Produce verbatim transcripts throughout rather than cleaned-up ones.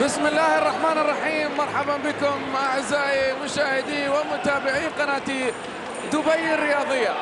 بسم الله الرحمن الرحيم. مرحبا بكم أعزائي مشاهدي ومتابعي قناة دبي الرياضية،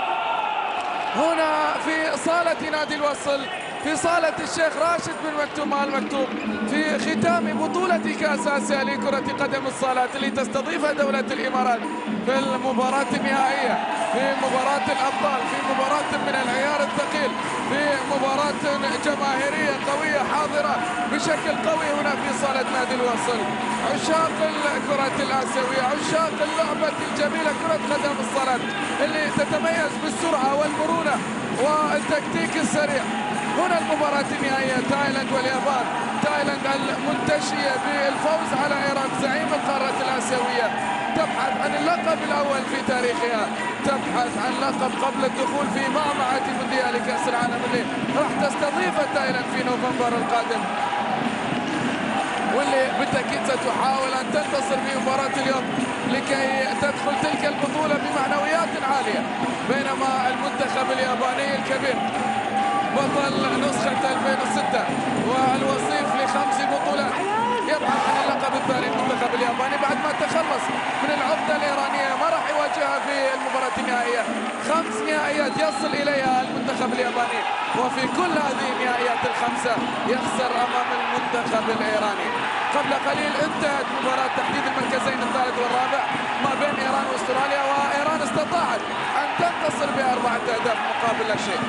هنا في صالة نادي الوصل، في صالة الشيخ راشد بن مكتوم آل مكتوم، في ختام بطولة كأس آسيا لكرة قدم الصالات اللي تستضيفها دولة الإمارات في المباراة النهائية، في مباراة الأبطال، في مباراة من العيار الثقيل، في مباراة جماهيرية قوية حاضرة بشكل قوي هنا في صالة نادي الوصل. عشاق الكرة الآسيوية، عشاق اللعبة الجميلة كرة قدم الصالات اللي تتميز بالسرعة والمرونة والتكتيك السريع. هنا المباراة النهائية تايلاند واليابان، تايلاند المنتشية بالفوز على ايران زعيم القارة الآسيوية، تبحث عن اللقب الأول في تاريخها، تبحث عن لقب قبل الدخول في معمعة مونديال كأس العالم اللي راح تستضيف تايلاند في نوفمبر القادم، واللي بالتأكيد ستحاول أن تنتصر في مباراة اليوم لكي تدخل تلك البطولة بمعنويات عالية. بينما المنتخب الياباني الكبير بطل نسخة ألفين وستة والوصيف لخمس بطولات يبحث عن اللقب الثاني. المنتخب الياباني بعد ما تخلص من العقدة الإيرانية ما راح يواجهها في المباراة النهائية، خمس نهائيات يصل إليها المنتخب الياباني، وفي كل هذه النهائيات الخمسة يخسر أمام المنتخب الإيراني. قبل قليل انتهت مباراة تحديد المركزين الثالث والرابع ما بين إيران واستراليا، وإيران استطاعت أن تنتصر بأربعة أهداف مقابل لا شيء.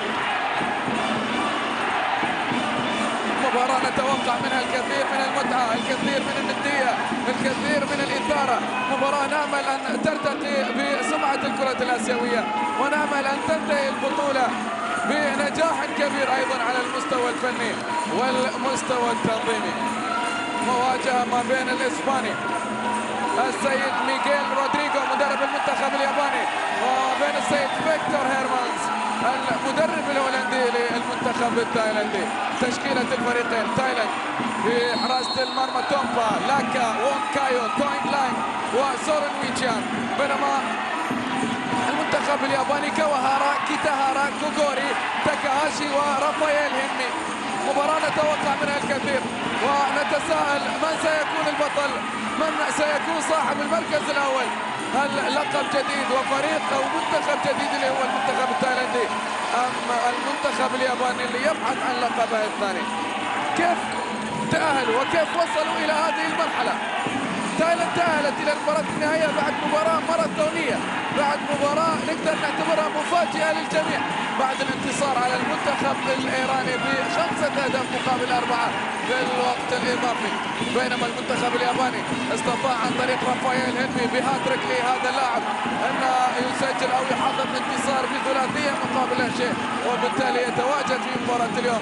مباراة نتوقع منها الكثير من المتعة، الكثير من الندية، الكثير من الإثارة، مباراة نأمل أن ترتقي بسمعة الكرة الآسيوية، ونأمل أن تنتهي البطولة بنجاح كبير أيضا على المستوى الفني والمستوى التنظيمي. مواجهة ما بين الإسباني السيد ميغيل رودريغو مدرب المنتخب الياباني وبين السيد فيكتور هيرمانز المدرب الهولندي للمنتخب التايلاندي. تشكيلة الفريقين تايلاند في حراسة المرمى تومبا، لاكا، وون كايو، توينغ لاين وسورن ويتشان، بينما المنتخب الياباني كواهارا، كيتاهارا، كوغوري، تاكاهاشي ورافائيل هيمي. مباراة نتوقع منها الكثير ونتساءل من سيكون البطل، من سيكون صاحب المركز الأول، هل لقب جديد وفريق أو منتخب جديد اللي هو المنتخب التايلاندي، أم المنتخب الياباني اللي يبحث عن لقبه الثاني؟ كيف تأهلوا وكيف وصلوا إلى هذه المرحلة؟ تايلاند تأهلت إلى المباراة النهائية بعد مباراة ماراثونية، بعد مباراة نقدر نعتبرها مفاجئة للجميع، بعد الانتصار على المنتخب الإيراني بخمسة أهداف مقابل أربعة في الوقت الإضافي. بينما المنتخب الياباني استطاع عن طريق رافائيل هيمي بهاتريك لهذا اللاعب أن يسجل أو يحقق انتصار بثلاثية مقابل لا شيء، وبالتالي يتواجد في مباراة اليوم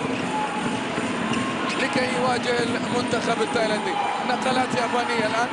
لكي يواجه المنتخب التايلاندي. نقلات يابانية الآن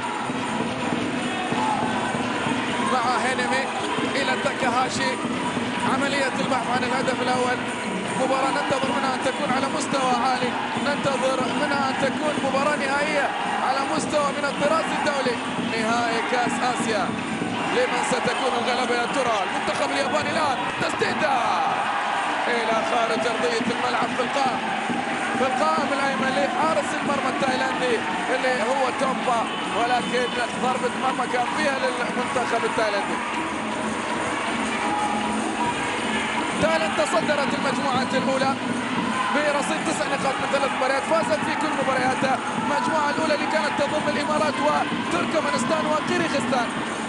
مع هينمي إلى تاكاهاشي، عملية البحث عن الهدف الأول. مباراة ننتظر منها أن تكون على مستوى عالي، ننتظر منها أن تكون مباراة نهائية على مستوى من الطراز الدولي. نهائي كأس آسيا، لمن ستكون الغلبة يا ترى؟ المنتخب الياباني الآن تسديدة إلى خارج أرضية الملعب في القائم في القائم الأيمن لحارس المرمى التايلاندي اللي هو تومبا، ولكن ضربة مرمى كان فيها للمنتخب التايلاندي. تايلاند تصدرت المجموعة الأولى برصيد تسع نقاط من ثلاث مباريات، فازت في كل مبارياتها. المجموعة الأولى اللي كانت تضم الإمارات وتركمانستان وقيرغستان،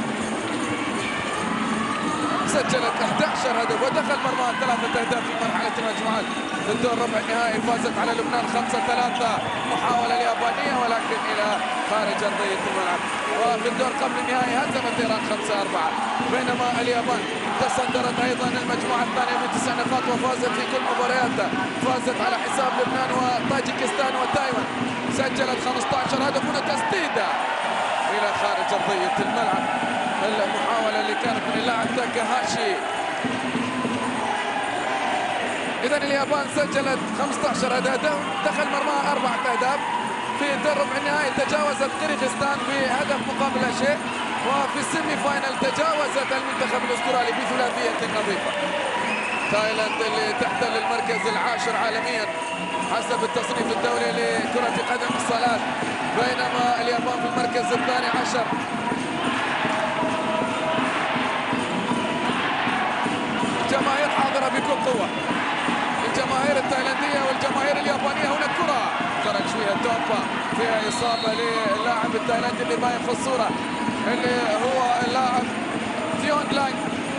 سجلت أحد عشر هدف ودخل مرمى ثلاثة أهداف في مرحلة المجموعات. في الدور ربع النهائي فازت على لبنان خمسة ثلاثة، محاولة اليابانية ولكن إلى خارج أرضية الملعب. وفي الدور قبل النهائي هزمت إيران خمسة أربعة. بينما اليابان تصدرت أيضا المجموعة الثانية بتسع نقاط وفازت في كل مبارياتها، فازت على حساب لبنان وطاجيكستان وتايوان، سجلت خمسة عشر هدف وتسديدة إلى خارج أرضية الملعب. المحاولة اللي كانت من اللاعب تاكاهاشي. إذن اليابان سجلت خمسة عشر هدف، دخل مرماها أربعة أهداف. في دور ربع النهائي تجاوزت قيرغستان بهدف مقابل لا شيء، وفي السيمي فاينل تجاوزت المنتخب الأسترالي بثلاثية نظيفة. تايلاند اللي تحتل المركز العاشر عالميا حسب التصنيف الدولي لكرة قدم الصالات، بينما اليابان في المركز الثاني عشر. الجماهير حاضرة بكل قوة، الجماهير التايلاندية والجماهير اليابانية. هنا كرة خرج فيها تومبا، فيها إصابة للاعب التايلاندي اللي باين في الصورة اللي هو اللاعب ثيونغ لانغ.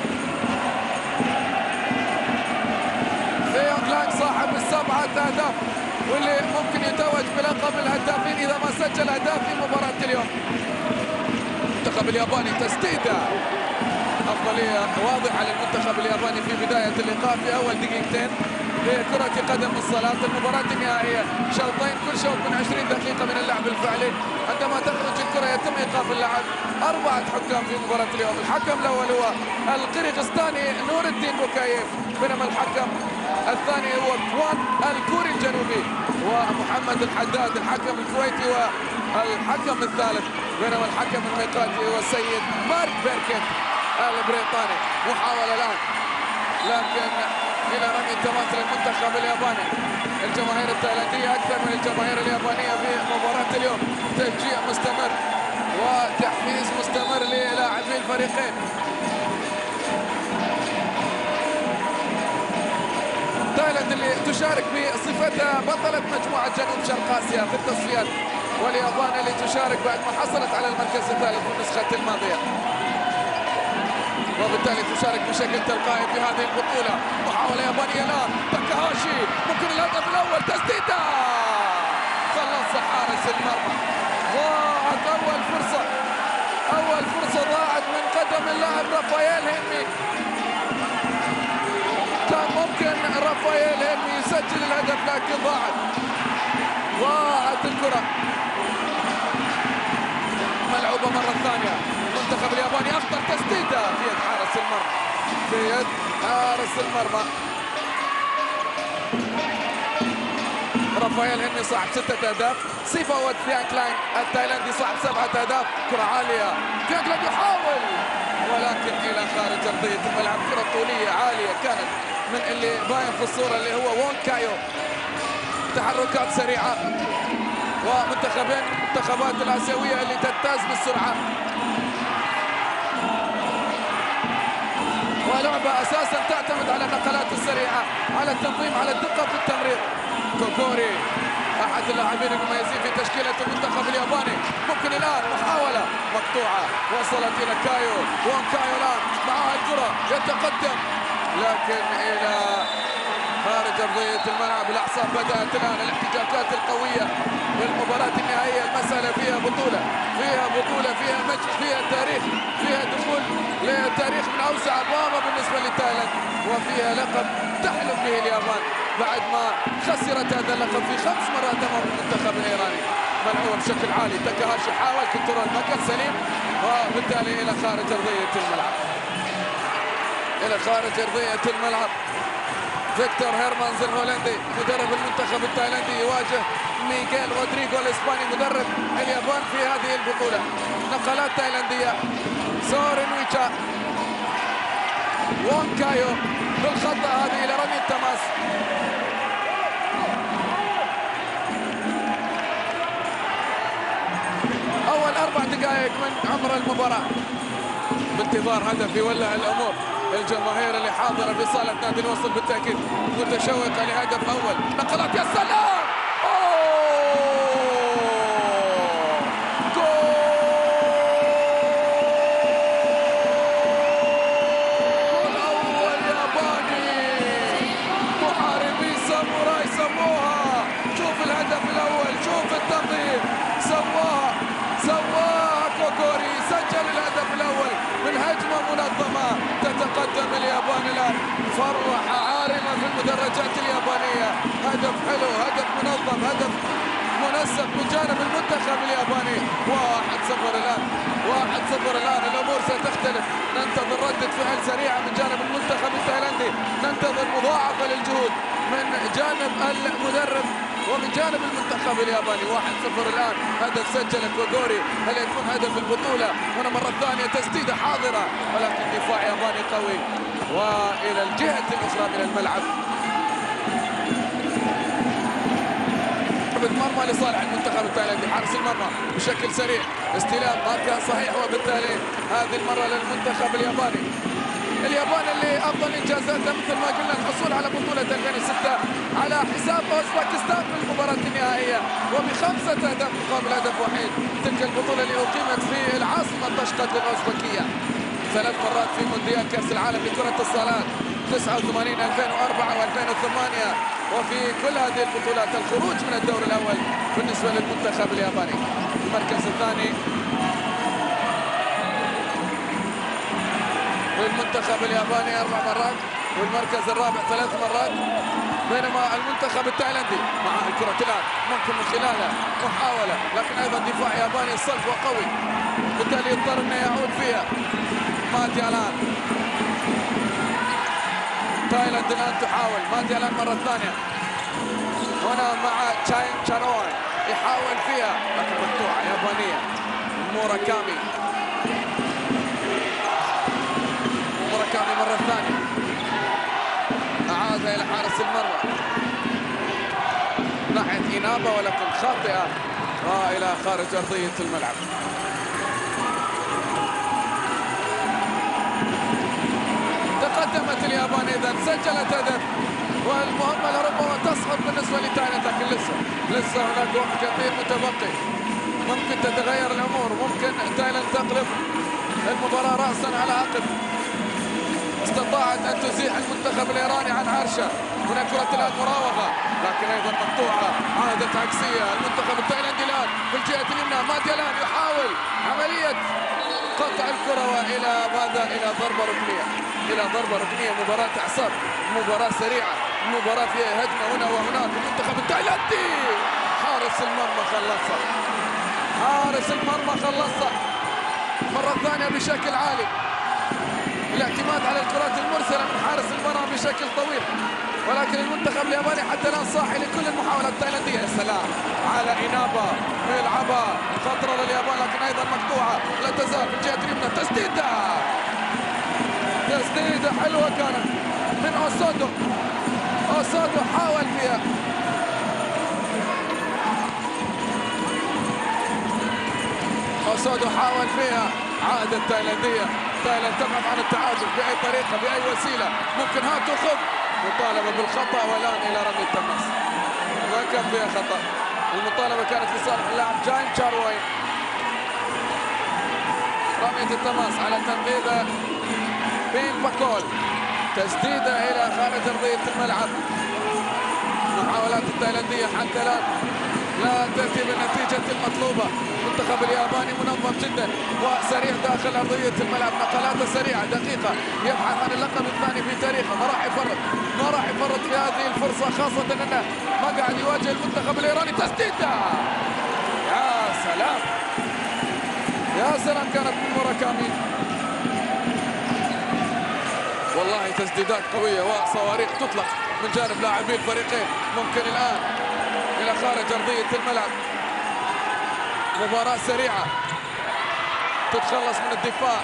ثيونغ لانغ صاحب السبعة أهداف واللي ممكن يتوج بلقب الهدافين إذا ما سجل أهداف في مباراة اليوم. المنتخب الياباني تسديدة، أفضلية واضحة للمنتخب الياباني في بداية اللقاء في أول دقيقتين لكرة قدم الصالات. المباراة النهائية شوطين، كل شوط من عشرين دقيقة من اللعب الفعلي. عندما تخرج الكرة يتم إيقاف اللعب. أربعة حكام في مباراة اليوم. الحكم الأول هو القرغيزستاني نور الدين بوكايف، بينما الحكم الثاني هو كوان الكوري الجنوبي، ومحمد الحداد الحكم الكويتي والحكم الثالث، بينما الحكم الميقاتي هو السيد مارك بيركن البريطاني. محاولة الآن لكن إلى رمي التماس للمنتخب الياباني. الجماهير التايلاندية أكثر من الجماهير اليابانية في مباراة اليوم، تشجيع مستمر وتحفيز مستمر للاعبي الفريقين. تايلاند اللي تشارك بصفتها بطلة مجموعة جنوب شرق آسيا في التصفيات، واليابان اللي تشارك بعد ما حصلت على المركز الثالث في النسخة الماضية، وبالتالي تشارك بشكل تلقائي في هذه البطولة. محاولة يابانية الآن، تاكاهاشي ممكن الهدف الأول، تسديدة خلص حارس المرمى. ضاعت أول فرصة، أول فرصة ضاعت من قدم اللاعب رافائيل هينمي. كان ممكن رافائيل هينمي يسجل الهدف لكن ضاعت ضاعت الكرة. ملعوبة مرة ثانية. المنتخب الياباني أخطر تسديدة في يد حارس المرمى، في يد حارس المرمى. رافائيل هينمي صاحب ستة أهداف، سيفاوت ثيانغ لانغ التايلاندي صاحب سبعة أهداف. كرة عالية، ثيانغ لانغ يحاول ولكن إلى خارج أرضية الملعب. كرة طولية عالية كانت من اللي باين في الصورة اللي هو وون كايو. تحركات سريعة، ومنتخبين المنتخبات الآسيوية اللي تمتاز بالسرعة، ولعبة أساسا تعتمد على النقلات السريعة، على التنظيم، على الدقة في التمرير. كوكوري أحد اللاعبين المميزين في تشكيلة المنتخب الياباني. ممكن الآن محاولة مقطوعة وصلت إلى كايو، وون كايو الآن معها الكرة يتقدم لكن إلى خارج أرضية الملعب. الأعصاب بدأت الآن، الاحتجاجات القوية بالمباراة النهائية. المسألة فيها بطولة، فيها بطولة، فيها مجد، فيها تاريخ، فيها دخول لتاريخ من أوسع أبوابه بالنسبة لتايلاند، وفيها لقب تحلم به اليابان بعد ما خسرت هذا اللقب في خمس مرات أمام المنتخب الإيراني. ملعوب بشكل عالي، تاكاهاشي حاول كنترول مكان سليم، وبالتالي إلى خارج أرضية الملعب. إلى خارج أرضية الملعب. فيكتور هيرمانز الهولندي مدرب المنتخب التايلاندي يواجه ميغيل رودريغو الإسباني مدرب اليابان في هذه البطولة. نقلات تايلاندية، سورين ويتشا، وون كايو بالخطأ هذه إلى رمي التماس. أول أربع دقائق من عمر المباراة بانتظار هدف يولع الأمور. الجماهير اللي حاضرة في صالة نادي الوصل بالتأكيد متشوقة لهدف أول. نقلات، يا سلام، أوه جول أول ياباني. محاربي ساموراي سموها. شوف الهدف الأول، شوف التنظيم، سواها سواها كوكوري. سجل الهدف الأول من هجمة منظمة. تتقدم اليابان الآن فرحة عارمة في المدرجات اليابانية. هدف حلو، هدف منظم، هدف منسق من جانب المنتخب الياباني. واحد صفر الآن، واحد صفر الآن. الأمور ستختلف. ننتظر ردة فعل سريعة من جانب المنتخب التايلاندي، ننتظر مضاعفة للجهود من جانب المدرب ومن جانب المنتخب الياباني واحد صفر الآن. هدف سجله كوغوري، هل يكون هدف البطولة؟ هنا مرة ثانية تسديدة حاضرة، ولكن دفاع ياباني قوي. وإلى الجهة الأخرى من الملعب ضربة مرمى لصالح المنتخب التايلاندي. حارس المرمى بشكل سريع، استلام ما كان صحيح، وبالتالي هذه المرة للمنتخب الياباني. اليابان اللي افضل انجازاتها مثل ما قلنا الحصول على بطولة ألفين وستة على حساب اوزبكستان في المباراة النهائية وبخمسة اهداف مقابل هدف وحيد. تلك البطولة اللي اقيمت في العاصمة طشقط الاوزبكية. ثلاث مرات في مونديال كأس العالم لكرة الصالات تسعة وثمانين ألفين وأربعة وألفين وثمانية، وفي كل هذه البطولات الخروج من الدور الأول بالنسبة للمنتخب الياباني. المركز الثاني للمنتخب الياباني أربع مرات، والمركز الرابع ثلاث مرات، بينما المنتخب التايلاندي مع الكرة الآن ممكن من خلالها محاولة، لكن أيضا دفاع ياباني صلب وقوي، بالتالي يضطر أنه يعود فيها. ماديالان، تايلاند الآن تحاول، ماديالان مرة ثانية هنا مع تشاين تشانوي يحاول فيها لكن مقطوعة يابانية. موراكامي، موراكامي مرة ثانية أعادها إلى حارس المرمى ناحية إينابا، ولكن خاطئة وإلى خارج أرضية الملعب. تقدمت اليابان إذا سجلت هدف، والمهمة لربما تصعب بالنسبة لتايلاند، لكن لسه لسه هناك وقت كثير متبقي، ممكن تتغير الأمور، ممكن تايلاند تقلب المباراة رأسا على عقب. استطاعت أن تزيح المنتخب الإيراني عن عرشه، هنا كرة الآن مراوغة لكن أيضا مقطوعة، عادت عكسية. المنتخب التايلاندي الآن في الجهة اليمنى، ماديالان يحاول عملية قطع الكرة وإلى ماذا؟ إلى ضربة ركنية، إلى ضربة ركنية. مباراة أعصاب، مباراة سريعة، مباراة فيها هجمة هنا وهناك. المنتخب التايلاندي حارس المرمى خلصها، حارس المرمى خلصها مرة ثانية بشكل عالي. الاعتماد على الكرات المرسلة من حارس المرمى بشكل طويل، ولكن المنتخب الياباني حتى الآن صاحي لكل المحاولات التايلاندية. يا سلام على إينابا، يلعبها خطرة لليابان لكن أيضا مقطوعة، لا تزال في الجهة اليمنى. تسديدة، تسديدة حلوة كانت من أوسودو، أوسودو حاول فيها، أوسودو حاول فيها. عادة التايلاندية، تايلاند تبحث عن التعادل بأي طريقة بأي وسيلة ممكن. هات وخذ، مطالبة بالخطأ والآن إلى رمي التماس. ما كان فيها خطأ، المطالبة كانت لصالح اللاعب جاين تشاروي. رمية التماس على تنفيذ بين باكول، تسديدة إلى خارج أرضية الملعب. محاولات التايلاندية حتى الآن لا تأتي بالنتيجة المطلوبة. المنتخب الياباني منظم جدا وسريع داخل أرضية الملعب، نقلاته سريعة دقيقة، يبحث عن اللقب الثاني في تاريخه. ما راح يفرط، ما راح يفرط في هذه الفرصة، خاصة أنه ما قاعد يواجه المنتخب الإيراني. تسديدة، يا سلام يا سلام، كانت من موراكامي. والله تسديدات قوية وصواريخ تطلق من جانب لاعبي الفريقين. ممكن الآن إلى خارج أرضية الملعب. مباراة سريعة تتخلص من الدفاع.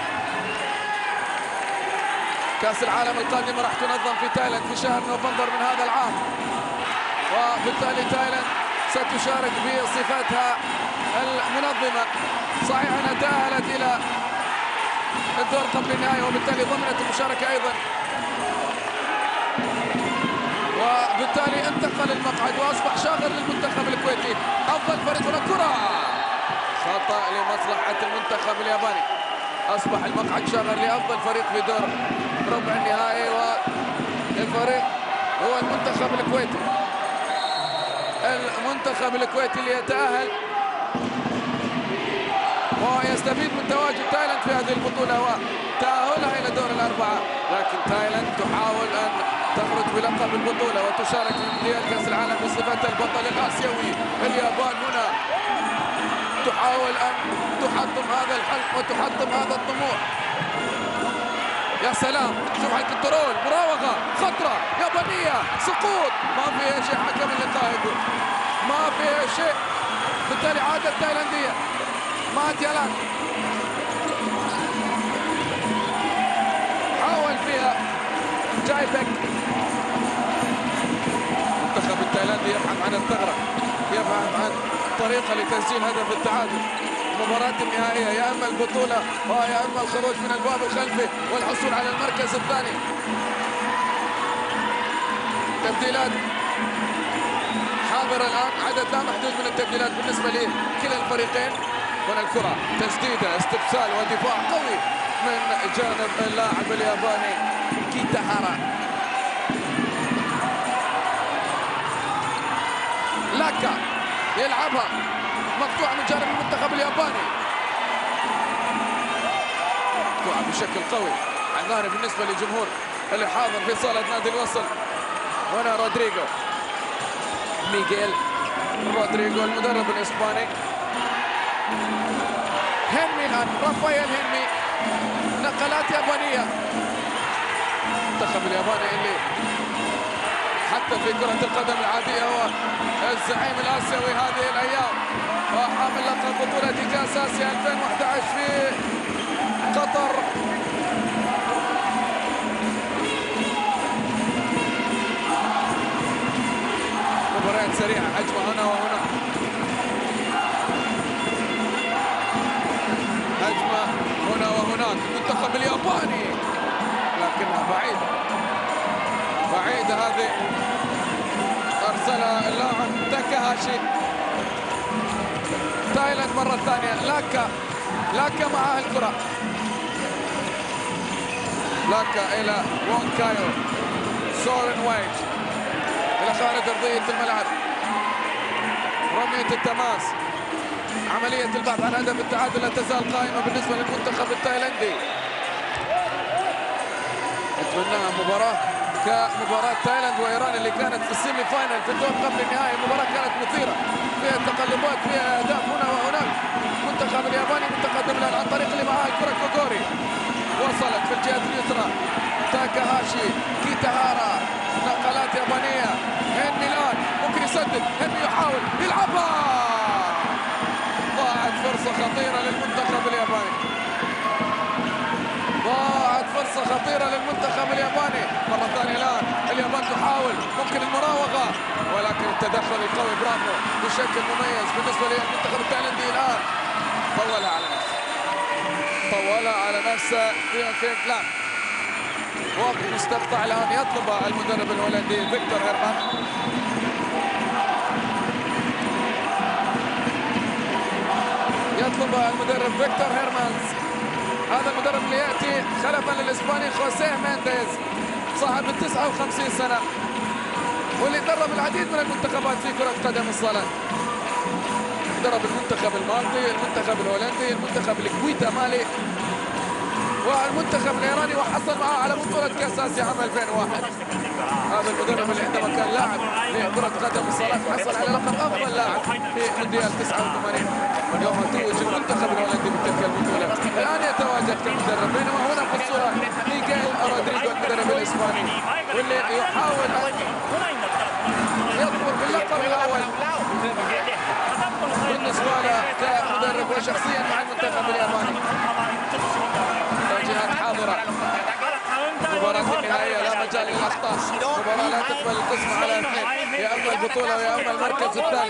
كأس العالم القادمة راح تنظم في تايلاند في شهر نوفمبر من هذا العام، وبالتالي تايلاند ستشارك بصفتها المنظمة. صحيح أنها تأهلت إلى الدور قبل النهائي وبالتالي ضمنت المشاركة أيضا، وبالتالي انتقل المقعد واصبح شاغر للمنتخب الكويتي. افضل فريق هنا، كرة خطأ لمصلحة المنتخب الياباني. اصبح المقعد شاغر لافضل فريق في دور ربع النهائي، والفريق هو المنتخب الكويتي. المنتخب الكويتي اللي يتأهل ويستفيد من تواجد تايلاند في هذه البطولة وتأهلها إلى دور الأربعة، لكن تايلاند تحاول أن تخرج بلقب البطولة وتشارك في مونديال كأس العالم بصفتها البطل الآسيوي. اليابان هنا تحاول أن تحطم هذا الحلم وتحطم هذا الطموح. يا سلام، شوف على الكنترول، مراوغة خطرة يابانية، سقوط، ما في شيء، حكم اللقاء يقول ما في شيء، بالتالي عادة تايلاندية. مات يالان حاول فيها جاي بيك. المنتخب التايلاندي يبحث عن الثغرة، يبحث عن طريقة لتسجيل هدف التعادل. مباراة النهائية، يا اما البطولة ويا اما الخروج من الباب الخلفي والحصول على المركز الثاني. تبديلات حاضرة الآن، عدد لا محدود من التبديلات بالنسبة لكلا الفريقين. هنا الكرة تسديدة، استبسال ودفاع قوي من جانب اللاعب الياباني كيتاهارا. لاكا يلعبها مقطوعة من جانب المنتخب الياباني، مقطوعة بشكل قوي عن ظهري بالنسبة للجمهور اللي حاضر في صالة نادي الوصل. هنا رودريغو، ميغيل رودريغو المدرب الإسباني. هنمي الآن، رافائيل هنمي، نقلات يابانية. المنتخب الياباني اللي حتى في كرة القدم العادية هو الزعيم الآسيوي هذه الأيام، وحامل لقب بطولة كأس آسيا ألفين وأحد عشر في قطر. مباريات سريعة، هجمة هنا وهنا، هجمة هنا وهناك. المنتخب الياباني لكنها بعيدة بعيدة، هذه أرسلها اللاعب تاكاهاشي. تايلاند مرة ثانية، لاكا لاكا معاه الكرة، لاكا إلى وون كايو، سورين ويج إلى خارج أرضية الملعب. رمية التماس، عملية البحث عن هدف التعادل لا تزال قائمة بالنسبة للمنتخب التايلندي. أتمناها مباراة كمباراة تايلاند وإيران اللي كانت في السيمي فاينل في الدور قبل النهائي. مباراة كانت مثيرة، فيها تقلبات، فيها أهداف هنا وهناك. المنتخب الياباني متقدم الآن عن طريق اللي معاه الكرة كوغوري، وصلت في الجهة اليسرى تاكاهاشي، كيتاهارا، نقلات يابانية. هنمي الآن ممكن يسدد، هنمي يحاول يلعبها، ضاعت فرصة خطيرة للمنتخب الياباني، ضاعت فرصة خطيرة للمنتخب الياباني. مرة ثانية الآن اليابان تحاول، ممكن المراوغة، ولكن التدخل القوي برافو بشكل مميز بالنسبة للمنتخب التايلندي. الآن طولها على نفسه، طولها على نفسه يمكن لا وقت مستقطع الآن يطلبها المدرب الهولندي فيكتور هيرمان. يطلبها المدرب فيكتور هيرمانز، هذا المدرب اللي يأتي خلفا للإسباني خوسيه مينديز صاحب التسعة وخمسين سنة، واللي درب العديد من المنتخبات في كرة قدم الصالات. درب المنتخب المالطي، المنتخب الهولندي، المنتخب الكويتا مالي، والمنتخب الايراني، وحصل معه على بطولة كأس آسيا عام ألفين وواحد. هذا المدرب اللي عندما كان لاعب في كرة قدم الصالات حصل على لقب أفضل لاعب في مونديال تسعة وثمانين، يوم توج المنتخب الهولندي بتلك البطولة. الآن يتواجد كمدرب، بينما هنا في الصورة ميغيل رودريغو المدرب الإسباني، واللي يحاول أن يظفر باللقب الأول بالنسبة له كمدرب وشخصيا مع المنتخب الياباني. توجيهات حاضرة، مباراة النهائية لا مجال للأخطاء، مباراة لا تقبل القسم على اثنين، يا أما البطولة ويا أما المركز الثاني.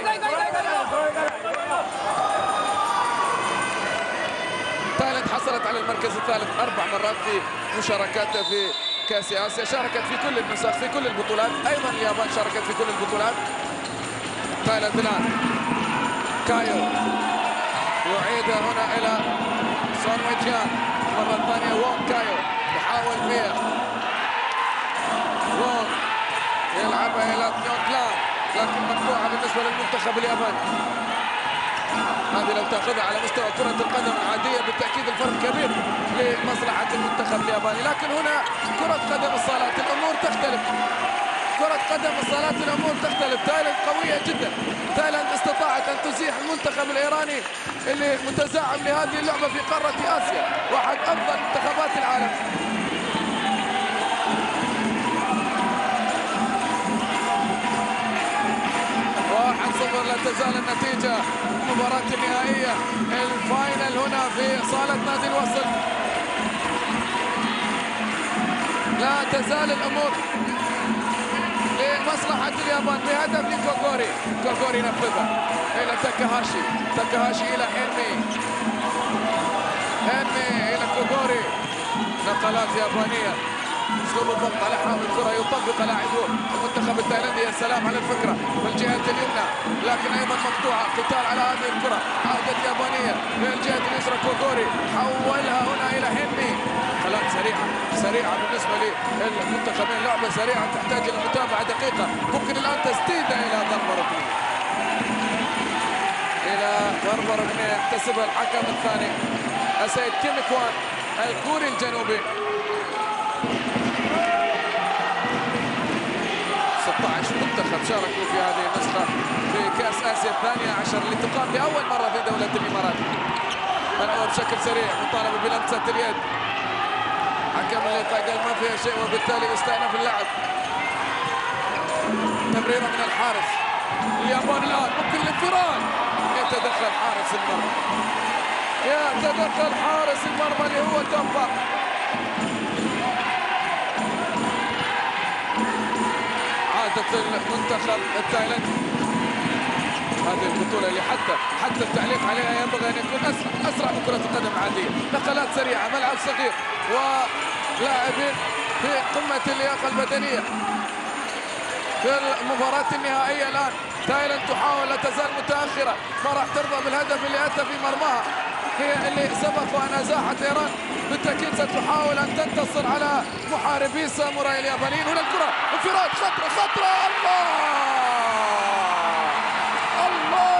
تايلاند حصلت على المركز الثالث أربع مرات في مشاركاتها في كأس آسيا، شاركت في كل النسخ في كل البطولات، أيضا اليابان شاركت في كل البطولات. تايلاند الآن كايو يعيدها هنا إلى سون ويجيان، مرة ثانية وون كايو يحاول فيها، وون يلعبها إلى نيون كلام، لكن مقطوعة بالنسبة للمنتخب الياباني. هذه لو تأخذها على مستوى كرة القدم العادية بالتأكيد الفرق كبير لمصلحة المنتخب الياباني، لكن هنا كرة قدم الصالات الأمور تختلف، كرة قدم الصالات الأمور تختلف. تايلاند قوية جدا، تايلاند استطاعت أن تزيح المنتخب الإيراني اللي متزعم لهذه اللعبة في قارة آسيا، واحد أفضل منتخبات العالم. واحد صفر النتيجة. المباراة النهائية الفاينل هنا في صالة نادي الوصل. لا تزال الأمور لمصلحة اليابان بهدف لكوغوري. كوغوري نفذها إلى تاكاهاشي، تاكاهاشي إلى هينمي، هينمي إلى كوغوري. نقلات يابانية، اسلوب الضغط على حامل الكرة يطبق لاعبو المنتخب التايلاندي. يا سلام على الفكرة في الجهة اليمنى، لكن أيضا مقطوعة. قتال على هذه الكرة، عودة يابانية للجهة اليسرى. كوغوري حولها هنا إلى هينمي. نقلات سريعة سريعة بالنسبة للمنتخبين، لعبة سريعة تحتاج إلى متابعة دقيقة. ممكن الآن تسديدة إلى ضربة ركنية، إلى ضربة ركنية يحتسبها الحكم الثاني السيد كيم كوان الكوري الجنوبي. ستة عشر منتخب شاركوا في هذه النسخة في كأس آسيا الثانية عشر اللي تقام لأول مرة في دولة الإمارات. الأمر بشكل سريع، مطالبة بلمسة اليد. حكم اللقاء قال ما فيها شيء وبالتالي يستأنف اللعب. تمريرة من الحارس اليابان الآن، ممكن الانفراد. يتدخل حارس المرمى، يتدخل حارس المرمى اللي هو تومبا. عادة المنتخب التايلاندي هذه البطولة اللي حتى حتى التعليق عليها ينبغي أن يكون أسرع أسرع من كرة القدم العادية. نقلات سريعة، ملعب صغير ولاعبين في قمة اللياقة البدنية. في المباراة النهائية الآن تايلاند تحاول، لا تزال متأخرة، ما راح ترضى بالهدف اللي أتى في مرماها. هي اللي سبق وأن أزاحت إيران، بالتأكيد ستحاول أن تنتصر على محاربي ساموراي اليابانيين. هنا الكرة انفراد، خطرة خطرة، الله الله،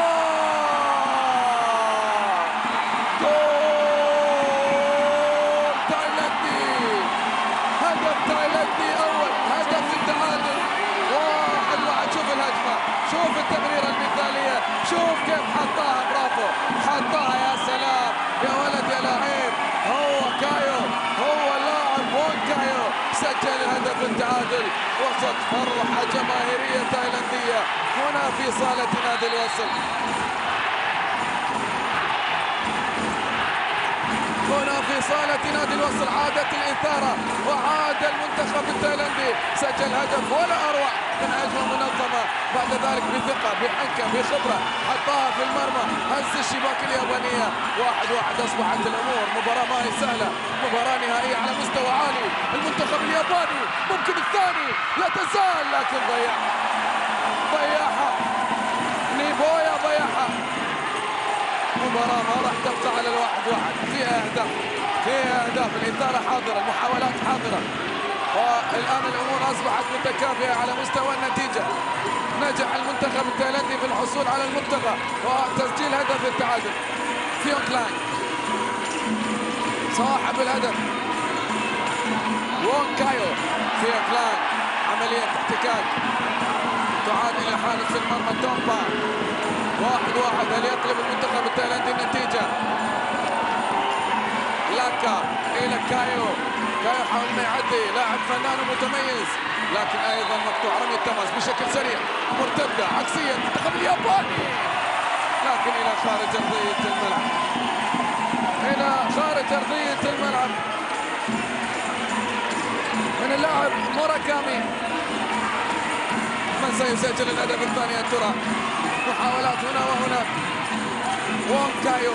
جول تايلاندي، هدف تايلاندي أول، هدف التعادل، واحد واحد. شوف الهجمة، شوف التمريرة المثالية، شوف كيف حطها، برافو، حطها يا سلام يا ولد يا لعيب. هو كايو، هو اللاعب وون كايو سجل هدف التعادل وسط فرحة جماهيرية تايلاندية هنا في صالة نادي الوصل. هنا في صالة نادي الوصل عادت الإثارة وعاد المنتخب التايلاندي، سجل هدف ولا أروع من هجمة منظمة، بعد ذلك بثقة بحنكة بخبرة حطها في المرمى، هز الشباك اليابانية. واحد واحد أصبحت الأمور، مباراة ما هي سهلة، مباراة نهائية على مستوى عالي. المنتخب الياباني ممكن الثاني، لا تزال، لكن ضيعها ضيعها نيبويا، ضيعها. مباراة ما راح تبقى على الواحد واحد، فيها أهداف، فيها أهداف، الإثارة حاضرة، المحاولات حاضرة، والآن الأمور أصبحت متكافئة على مستوى النتيجة. نجح المنتخب التايلاندي في الحصول على المرتقى وتسجيل هدف التعادل. فيونغ لانغ صاحب الهدف، وون كايو. فيونغ لانغ عملية احتكاك، تعاد إلى حارس المرمى تومبا. واحد واحد، هل يقلب المنتخب التايلاندي النتيجة؟ لاكا إلى كايو، كايو حاول انه يعدي، لاعب فنان ومتميز، لكن ايضا مقطوع. رمي التماس بشكل سريع، مرتده عكسيه المنتخب الياباني، لكن الى خارج ارضيه الملعب، الى خارج ارضيه الملعب من اللاعب موراكامي. من سيسجل الهدف الثاني يا ترى؟ محاولات هنا وهناك. وون كايو،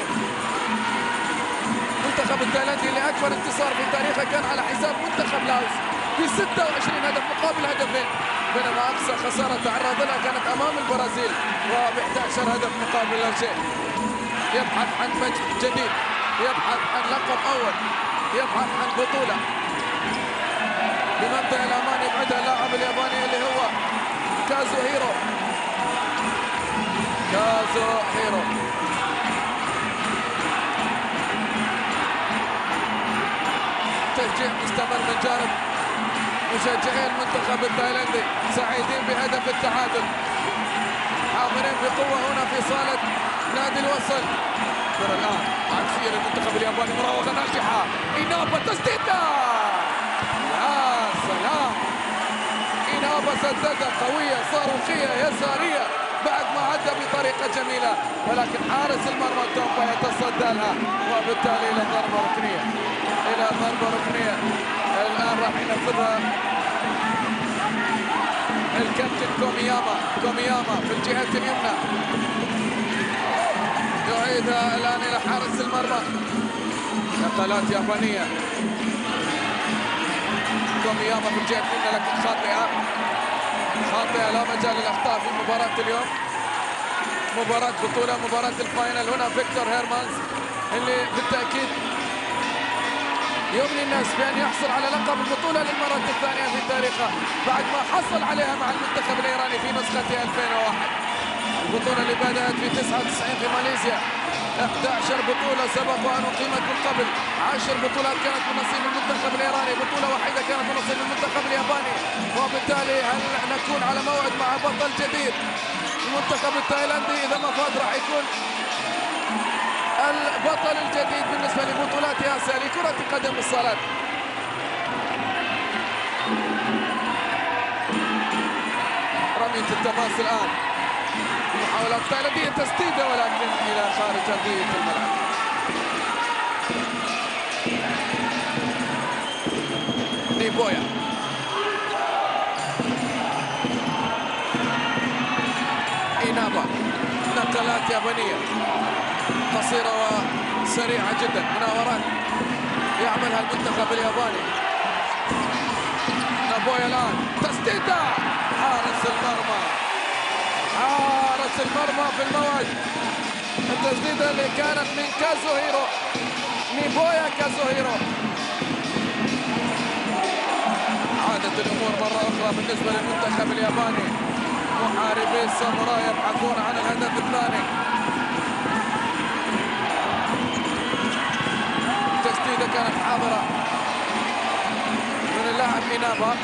المنتخب التايلاندي اللي اكبر انتصار في تاريخه كان على حساب منتخب لاوس ب ستة وعشرين هدف مقابل هدفين، بينما اقصى خساره تعرض لها كانت امام البرازيل وب احد عشر هدف مقابل لا شيء. يبحث عن مجد جديد، يبحث عن لقب اول، يبحث عن بطوله بمنطقه الامان يبعدها اللاعب الياباني اللي هو كازوهيرو. كازوهيرو تشجيع مستمر من جانب مشجعي المنتخب التايلاندي، سعيدين بهدف التعادل، حاضرين بقوة هنا في صالة نادي الوصل. ترى الآن عكسية للمنتخب الياباني، مراوغة ناجحة، إنابة تسديدة، يا سلام، إنابة سددة قوية صاروخية يسارية بعد ما عدى بطريقة جميلة، ولكن حارس المرمى تومبا يتصدى لها، وبالتالي إلى ضربة ركنية، إلى ضربة ركنية. الآن راح ينفذها الكابتن كومياما. كومياما في الجهة اليمنى يعيدها الآن إلى حارس المرمى. نقلات يابانية. كومياما في الجهة اليمنى لكن خاطئة، خاطئة، لا مجال للأخطاء في مباراة اليوم. مباراة بطولة، مباراة الفاينل. هنا فيكتور هيرمانز اللي بالتأكيد يمني الناس بأن يحصل على لقب البطولة للمرة الثانية في تاريخه بعد ما حصل عليها مع المنتخب الإيراني في نسخة ألفين وواحد. البطولة اللي بدأت في تسعة وتسعين في ماليزيا، إحدى عشرة بطولة سبق وأن أقيمت من قبل، عشر بطولات كانت من نصيب المنتخب الإيراني، بطولة واحدة كانت من نصيب المنتخب الياباني. وبالتالي هل نكون على موعد مع بطل جديد؟ المنتخب التايلاندي إذا ما فاز راح يكون البطل الجديد بالنسبة لبطولات آسيا لكرة القدم الصالات. رمية التماس الآن، محاولات تايلاندية، تسديدة ولكن إلى خارج أرضية الملعب. نيبويا إينابا، نقلات يابانية قصيرة وسريعة جدا، مناورات يعملها المنتخب الياباني. نابويا الآن تسديدة، حارس المرمى، حارس المرمى في الموعد. التسديدة اللي كانت من كازوهيرو، نيبويا كازوهيرو. عادت الأمور مرة أخرى بالنسبة للمنتخب الياباني. محاربي الساموراي يبحثون عن الهدف الثاني. تسديدة كانت حاضرة من اللاعب إينابا.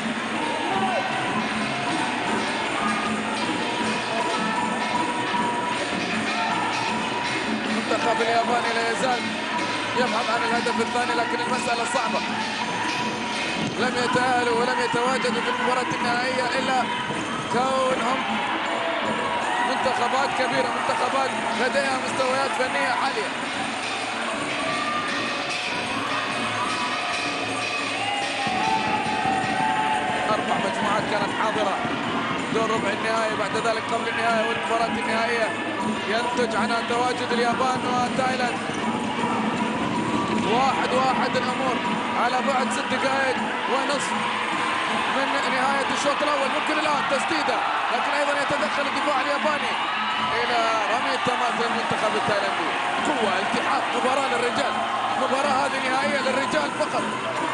المنتخب الياباني لا يزال يبحث عن الهدف الثاني، لكن المسألة صعبة. لم يتأهلوا ولم يتواجدوا في المباراة النهائية إلا كونهم منتخبات كبيرة، منتخبات لديها مستويات فنية عالية. أربع مجموعات كانت حاضرة دور ربع النهائي، بعد ذلك قبل النهائي والمباراة النهائية ينتج عنها تواجد اليابان وتايلاند. واحد واحد الأمور على بعد ست دقائق ونصف من نهاية الشوط الأول. ممكن الآن تسديدة، لكن أيضا يتدخل الدفاع الياباني إلى رمي التماس للمنتخب التايلاندي. قوة، التحام، مباراة للرجال، مباراة هذه نهائية للرجال فقط،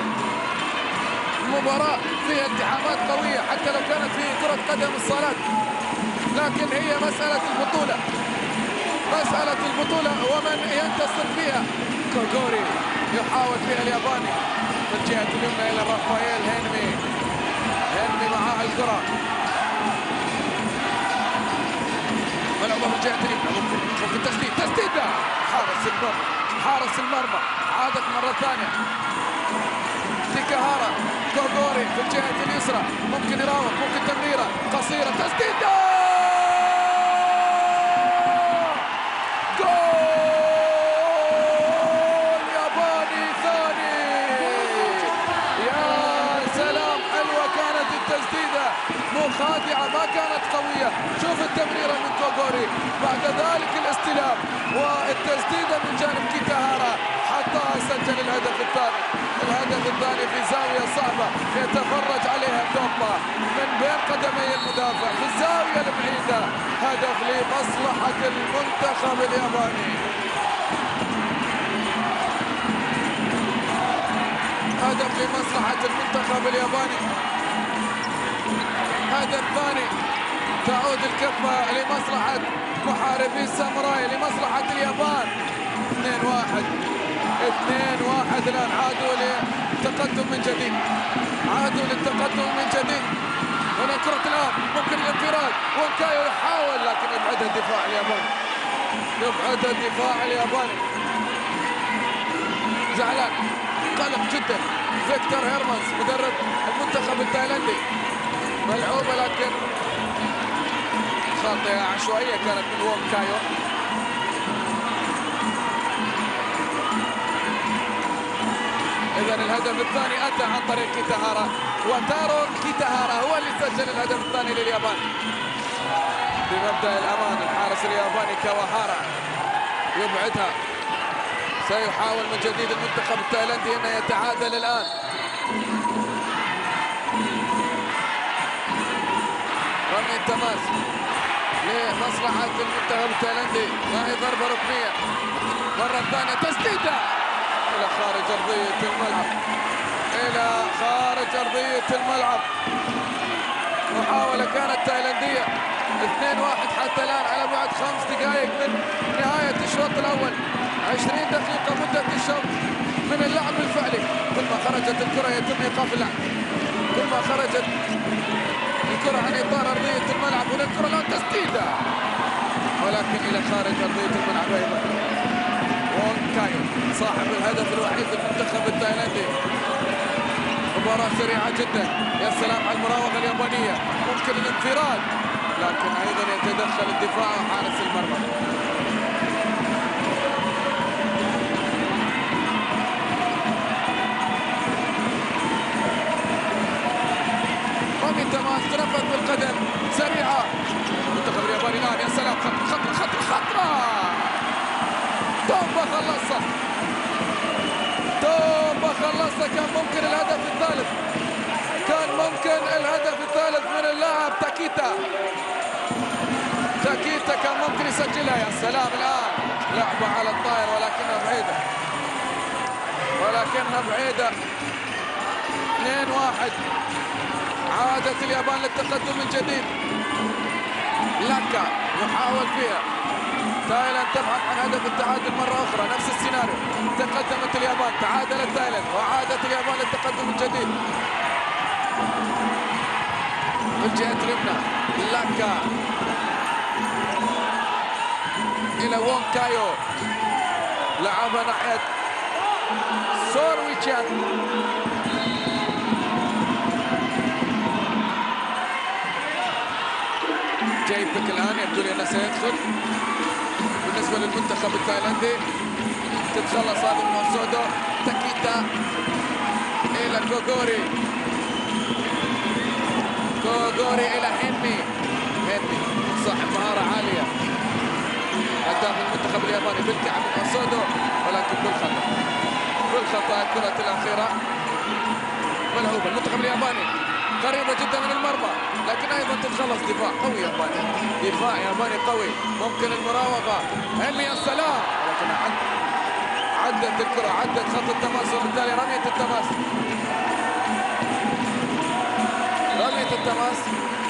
مباراة فيها التحامات قوية حتى لو كانت في كرة قدم الصالات، لكن هي مسألة البطولة، مسألة البطولة ومن ينتصر فيها. كوغوري يحاول فيها الياباني في الجهة اليمنى إلى رافائيل هينمي. هينمي معاه الكرة، ملعوبة في الجهة اليمنى، ممكن ممكن تسديد، تسديدة، حارس المرمى، حارس المرمى عادت مرة ثانية. تيكاهارا، كوغوري في الجهة اليسرى، ممكن يراوغ، ممكن تمريرة قصيرة، تسديدة، جول ياباني ثاني. يا سلام، حلوة كانت التسديدة، مخادعة ما كانت قوية. شوف التمريرة من كوغوري، بعد ذلك الاستلام والتسديدة من جانب كيتاهارا حتى سجل الهدف الثاني. الهدف الثاني في زاوية صعبة يتفرج عليها تومبا من بين قدمي المدافع في الزاوية البعيدة. هدف لمصلحة المنتخب الياباني، هدف لمصلحة المنتخب الياباني. هدف ثاني تعود الكفة لمصلحة محاربي الساموراي، لمصلحة اليابان. اثنين واحد اثنين واحد الآن عادوا للتقدم من جديد، عادوا للتقدم من جديد. هنا كرة الآن، ممكن الانفراد، وانكايو يحاول لكن يبعدها الدفاع الياباني، يبعدها الدفاع الياباني. زعلان، قلق جدا فيكتور هيرمانز مدرب المنتخب التايلاندي. ملعوبة لكن خاطئة عشوائية كانت من وونغ كايو. إذا الهدف الثاني أتى عن طريق كيتاهارا، وتارو كيتاهارا هو اللي سجل الهدف الثاني لليابان. بمبدأ الأمان الحارس الياباني كاواهارا يبعدها. سيحاول من جديد المنتخب التايلاندي أن يتعادل الآن. رمي التماس لمصلحة المنتخب التايلاندي، ما هي ضربة ركنية. مرة ثانية تسديدة إلى خارج أرضية الملعب، إلى خارج أرضية الملعب. محاولة كانت تايلاندية. اثنين واحد حتى الآن على بعد خمس دقائق من نهاية الشوط الأول. عشرين دقيقة مدة الشوط من اللعب الفعلي. كل ما خرجت الكرة يتم إيقاف اللعب. كل ما خرجت الكرة عن إطار أرضية الملعب. هنا الكرة الآن تسديدة، ولكن إلى خارج أرضية الملعب أيضا. وونغ كايو صاحب الهدف الوحيد للمنتخب التايلاندي. مباراة سريعة جدا. يا سلام على المراوغة اليابانية، ممكن الانفراد، لكن أيضا يتدخل الدفاع وحارس المرمى. رمي تماس تنفذ بالقدم سريعة. المنتخب الياباني الآن يا سلام، خطرة خطرة خطرة خطرة. تومبا خلصها، تومبا خلصها. كان ممكن الهدف الثالث، كان ممكن الهدف الثالث من اللاعب تاكيتا. تاكيتا كان ممكن يسجلها. يا سلام الآن لعبة على الطائر، ولكنها بعيدة، ولكنها بعيدة. اثنين واحد. عادت اليابان للتقدم من جديد. لاكا يحاول فيها. تايلاند تبحث عن هدف التعادل مرة أخرى. نفس السيناريو، تقدمت اليابان، تعادلت تايلاند، وعادت اليابان للتقدم من جديد. بالجهة اليمنى لاكا إلى وونغ كايو، لعبها ناحية سورويتشان. جايبك الآن يبدو لي أنه سيدخل. بالنسبة للمنتخب التايلاندي تتخلص هذه من أوسودو. تاكيتا إلى كوغوري، كوغوري إلى هينمي. هينمي صاحب مهارة عالية، هداف المنتخب الياباني بالكعب من أوسودو، ولكن بالخطأ بالخطأ. الكرة الأخيرة ملعوبة. المنتخب الياباني قريبة جدا من المرمى، لكن ايضا تتخلص. دفاع قوي ياباني، دفاع ياباني قوي. ممكن المراوغة. هينمي يا سلام، ولكن عد عدت الكرة، عدت خط التماس، وبالتالي رمية التماس. رمية التماس.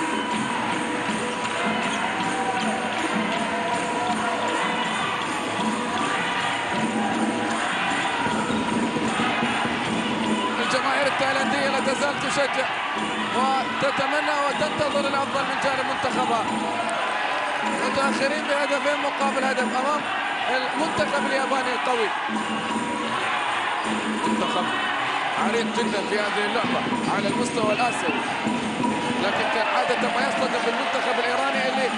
الجماهير التايلاندية لا تزال تشجع وتتمنى وتنتظر الافضل من جانب منتخبها. متاخرين بهدفين مقابل هدف امام المنتخب الياباني القوي. منتخب عريض جدا في هذه اللعبه على المستوى الاسيوي، لكن كان عاده ما يصطدم بالمنتخب الايراني اللي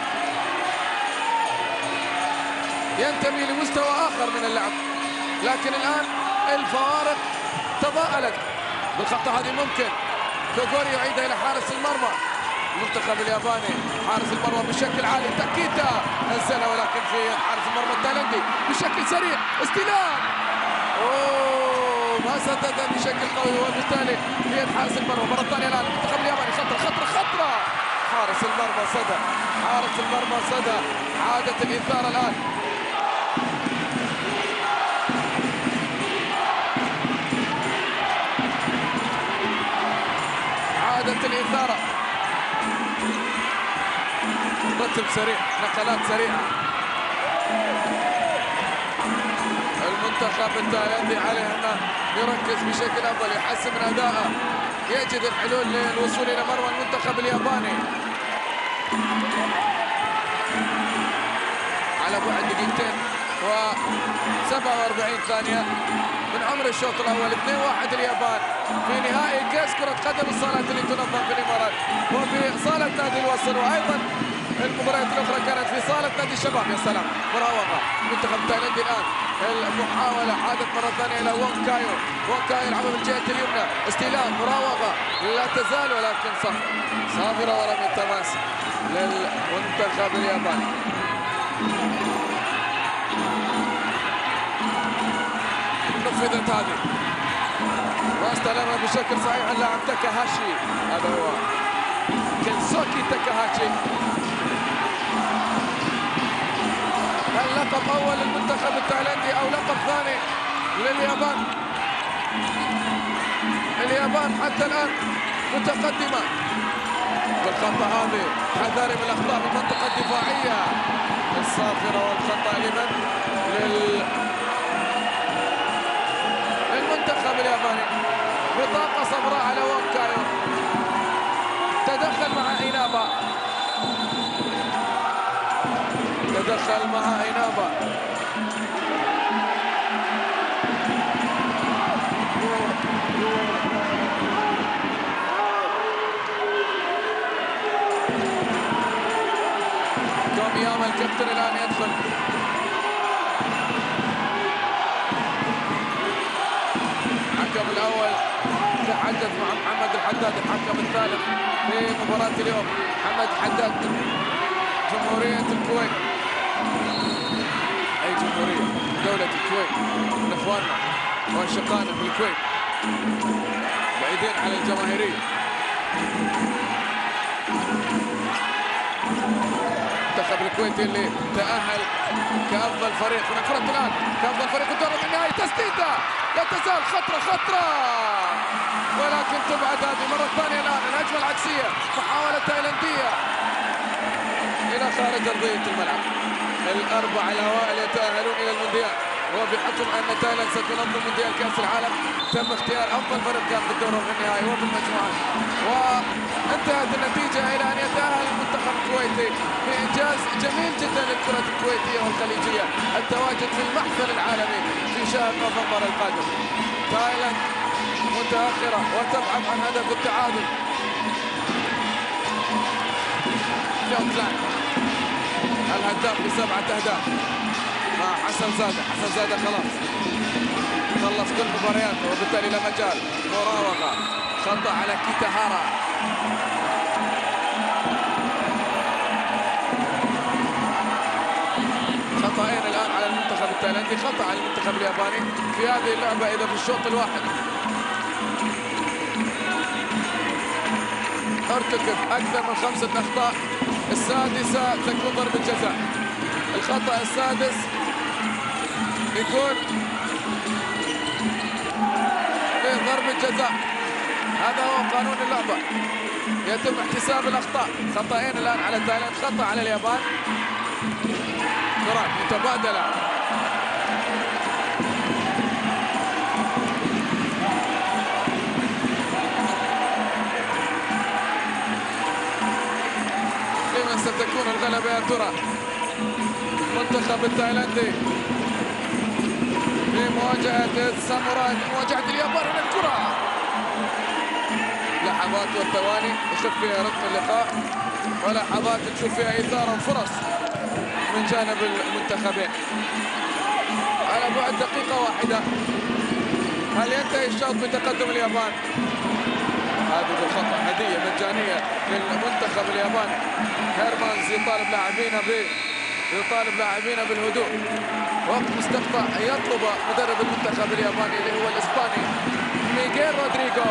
ينتمي لمستوى اخر من اللعب. لكن الان الفوارق تضاءلت. بالخطه هذه ممكن كوغوري يعيدها الى حارس المرمى. المنتخب الياباني حارس المرمى بشكل عالي. تاكيتا نزلها، ولكن في حارس المرمى التايلاندي بشكل سريع. استلام، اوه ما سددها بشكل قوي، وبالتالي هي حارس المرمى مره ثانيه. الان المنتخب الياباني خطره خطره خطره. حارس المرمى صدى، حارس المرمى صدى. عادت الاثاره الان. عادت الإثارة. رتب سريع، نقلات سريعة. المنتخب التايلاندي عليه أن يركز بشكل أفضل، يحسن من أداءه، يجد الحلول للوصول إلى مرمى المنتخب الياباني. على بعد دقيقتين وسبعة وأربعين ثانية من عمر الشوط الأول. اثنين واحد اليابان في نهائي كأس كرة قدم الصالات اللي تنظم في الإمارات وفي صالة نادي الوصل. وأيضا المباريات الاخرى كانت في صاله نادي الشباب. يا سلام، مراوغه المنتخب التايلاندي الان، المحاوله عادت مره ثانيه الى وونغ كايو. وونغ كايو يلعبها من الجهه اليمنى، استلام مراوغه لا تزال ولكن صح صافره ولم يتماس للمنتخب الياباني. نفذت هذه واستلمها بشكل صحيح اللاعب تاكاهاشي، هذا هو كنسوكي تاكاهاشي. هل لقب اول للمنتخب التايلاندي او لقب ثاني لليابان؟ اليابان حتى الان متقدمه بالخطا هذه. حذاري من الاخطاء في المنطقه الدفاعيه الصافره، والخطا لمن؟ لل المنتخب الياباني. بطاقة صفراء على وونغ كايو، تدخل مع إينابا، تدخل مع إينابا. تومياما الكابتن الآن يدخل. الحكم الأول تحدث مع محمد الحداد، الحكم الثالث في مباراة اليوم. محمد الحداد جمهورية الكويت، أي جمهورية؟ دولة الكويت، من إخواننا وأشقائنا في الكويت، بعيدين على الجماهيرية. المنتخب الكويتي اللي تأهل كأفضل فريق من الكرة الآن، كأفضل فريق في الدور النهائي. تسديدة لا تزال خطرة خطرة، ولكن تبعد هذه مرة ثانية. الآن الهجمة العكسية، محاولة تايلاندية إلى خارج أرضية الملعب. الأربع الأوائل يتأهلون إلى المونديال، وبحكم أن تايلاند ستنظم مونديال كأس العالم تم اختيار أفضل فريق كان في الدور النهائي وفي المجموعات، وانتهت النتيجة إلى أن يتأهل المنتخب الكويتي بإنجاز جميل جدا للكرة الكويتية والخليجية، التواجد في المحفل العالمي في شهر نوفمبر القادم. تايلاند متأخرة وتبحث عن هدف التعادل. جوتلاند الهداف بسبعة أهداف مع حسن زادة. حسن زادة خلاص خلص كل مبارياته وبالتالي لا مجال. مراوغة خطأ على كيتاهارا. خطأين الآن على المنتخب التايلاندي، خطأ على المنتخب الياباني في هذه اللعبة إذا في الشوط الواحد ارتكب أكثر من خمسة أخطاء، السادسة تكون ضربة جزاء. الخطأ السادس يكون فيه ضربة جزاء، هذا هو قانون اللعبة، يتم احتساب الأخطاء. خطأين الآن على تايلاند، خطأ على اليابان. كرات متبادلة، لمن ستكون الغلبة يا ترى؟ المنتخب التايلاندي في مواجهة الساموراي، في مواجهة اليابان. من الكرة لحظات والثواني يخف فيها رتم اللقاء، ولحظات نشوف فيها إثارة وفرص من جانب المنتخبين. على بعد دقيقة واحدة هل ينتهي الشوط بتقدم اليابان؟ هذه بالخطأ هدية مجانية للمنتخب الياباني. هيرمانز يطالب لاعبينه ب يطالب لاعبينه بالهدوء. وقت مستقطع يطلب مدرب المنتخب الياباني اللي هو الاسباني ميغيل رودريغو.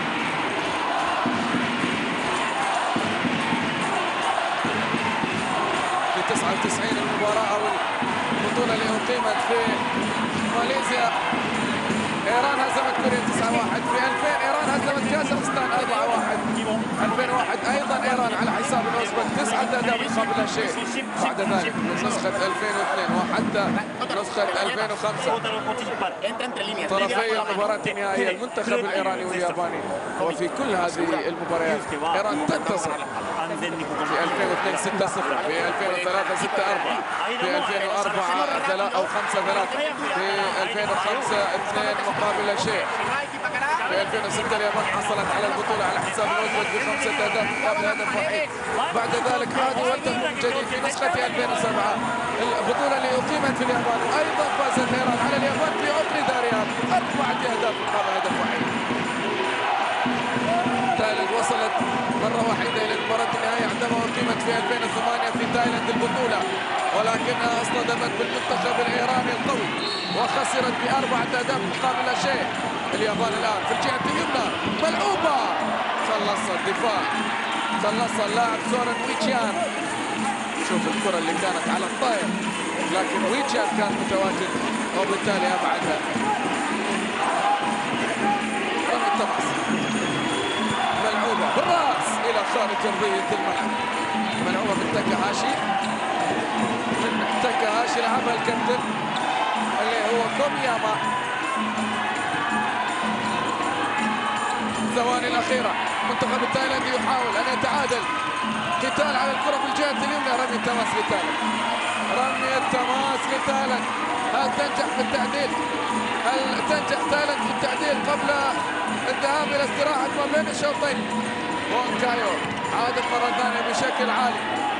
في تسعة وتسعين المباراة او البطولة اللي اقيمت في ماليزيا، ايران هزمت كوريا تسعة واحد. في ألفين ايران هزمت كازاخستان أربعة واحد. ألفين وواحد ايضا ايران على حساب الاوزبك تسعة اهداف مقابل لا شيء. بعد ذلك من نسخة ألفين واثنين وحتى نسخة ألفين وخمسة طرفي المباراة النهائية المنتخب الايراني والياباني، وفي كل هذه المباريات ايران تنتصر. في ألفين واثنين ستة صفر، في ألفين وثلاثة ستة أربعة، في ألفين وأربعة أو خمسة ثلاثة، في ألفين وخمسة اثنين مقابل لا شيء، في في ألفين وستة اليابان حصلت على البطولة على حساب الأوزبك بخمسة أهداف مقابل هدف وحيد. بعد ذلك عادوا والتقوا من جديد في نسخة ألفين وسبعة البطولة اللي أقيمت في اليابان، وأيضا فازت إيران على اليابان في عقر دارها أربعة أهداف مقابل هدف وحيد. تايلاند وصلت مرة واحدة إلى المباراة النهائية عندما أقيمت في ألفين وثمانية في تايلاند البطولة، ولكنها اصطدمت بالمنتخب الإيراني القوي وخسرت بأربعة أهداف مقابل لا شيء. اليابان الآن في الجهة اليمنى ملعوبة، خلص الدفاع، خلص اللاعب سورن ويتشان. شوف الكرة اللي كانت على الطاير لكن ويتشان كان متواجد وبالتالي أبعدها. رمي التماس ملعوبة بالراس إلى خارج أرضية الملعب، ملعوبة من تاكاهاشي. من تاكاهاشي لعبها الكابتن اللي هو كومياما. الثواني الأخيرة المنتخب التايلاندي يحاول أن يتعادل. قتال على الكرة في الجهة اليمنى، رمي التماس لتايلاند، رمي التماس لتايلاند. هل تنجح في التعديل؟ هل تنجح تايلاند في التعديل قبل الذهاب إلى استراحة ما بين الشوطين؟ وونكايو عادت مرة ثانية بشكل عالي.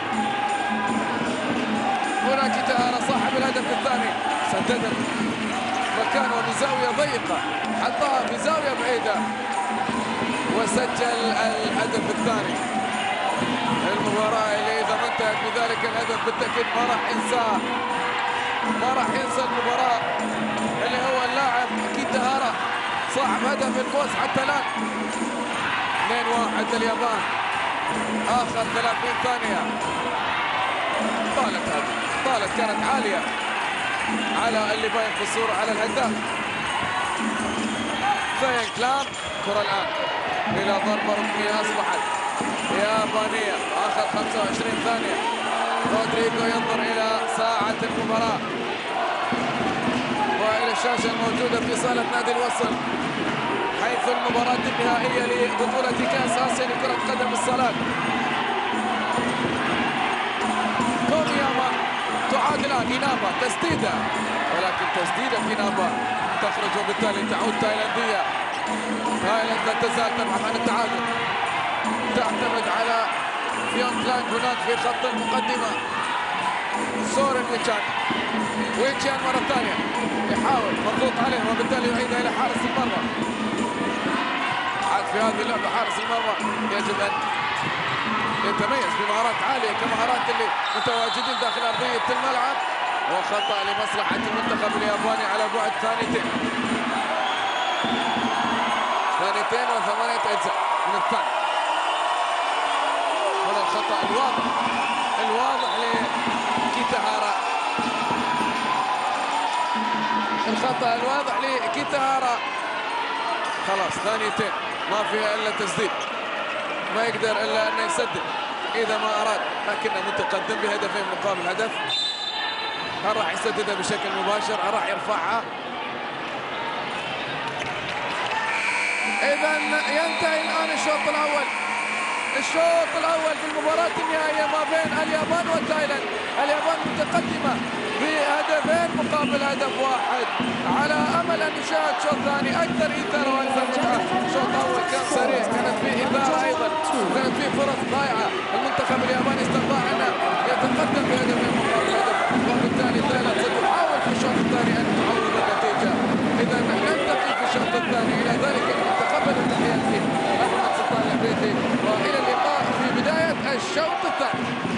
هنا كيتاهارا صاحب الهدف الثاني، سددت مكانه بزاوية ضيقة، حطها بزاوية بعيدة وسجل الهدف الثاني. المباراة اللي إذا ما انتهت بذلك الهدف بالتأكيد ما راح ينساه، ما راح ينسى المباراة اللي هو اللاعب كيتاهارا صاحب هدف الفوز حتى الآن. اثنين واحد لليابان، آخر ثلاثين ثانية. طالت هذه، طالت كانت عالية على اللي باين في الصورة على الهداف فين كلام. كرة الآن إلى ضربة ركنية أصبحت يابانية، آخر خمسة وعشرين ثانية. رودريجو ينظر إلى ساعة المباراة وإلى الشاشة الموجودة في صالة نادي الوصل، حيث المباراة النهائية لبطولة كأس آسيا لكرة قدم الصالات. كومياما تعاد الآن إنابا، تسديدة ولكن تسديدة إنابا تخرج وبالتالي تعود تايلاندية. تايلاند لا تزال تبحث عن التعادل، تعتمد على فيونغ لانغ هناك في خط المقدمة. سورن ويتشان، ويتشان مرة ثانية يحاول، مضغوط عليه وبالتالي يعيدها إلى حارس المرمى. عاد في هذه اللعبة حارس المرمى يجب أن يتميز بمهارات عالية كمهارات اللي متواجدين داخل أرضية الملعب. وخطأ لمصلحة المنتخب الياباني على بعد ثانيتين، ثانيتين وثمانية أجزاء من الثاني. هذا الخطأ الواضح الواضح لكيتاهارا، الخطأ الواضح لكيتاهارا. خلاص ثانيتين ما فيها إلا تسديد، ما يقدر إلا أنه يسدد إذا ما أراد، لكنه متقدم بهدفين مقابل هدف. هل راح يسددها بشكل مباشر؟ هل راح يرفعها؟ إذا ينتهي الآن الشوط الأول، الشوط الأول في المباراة النهائية ما بين اليابان وتايلاند. اليابان متقدمة بهدفين مقابل هدف واحد، على أمل أن نشاهد شوط ثاني أكثر إثارة وأكثر متعة. الشوط الأول كان سريع، كانت فيه إثارة أيضا، كانت فيه فرص ضائعة. المنتخب الياباني استطاع أن يتقدم بهدفين مقابل هدف، وبالتالي تايلاند ستحاول في الشوط الثاني أن تعوض النتيجة. إذا نلتقي في الشوط الثاني. إلى ذلك المنتخب تحياتي أحمد سلطان العبيدي، وإلى اللقاء في بداية الشوط الثاني.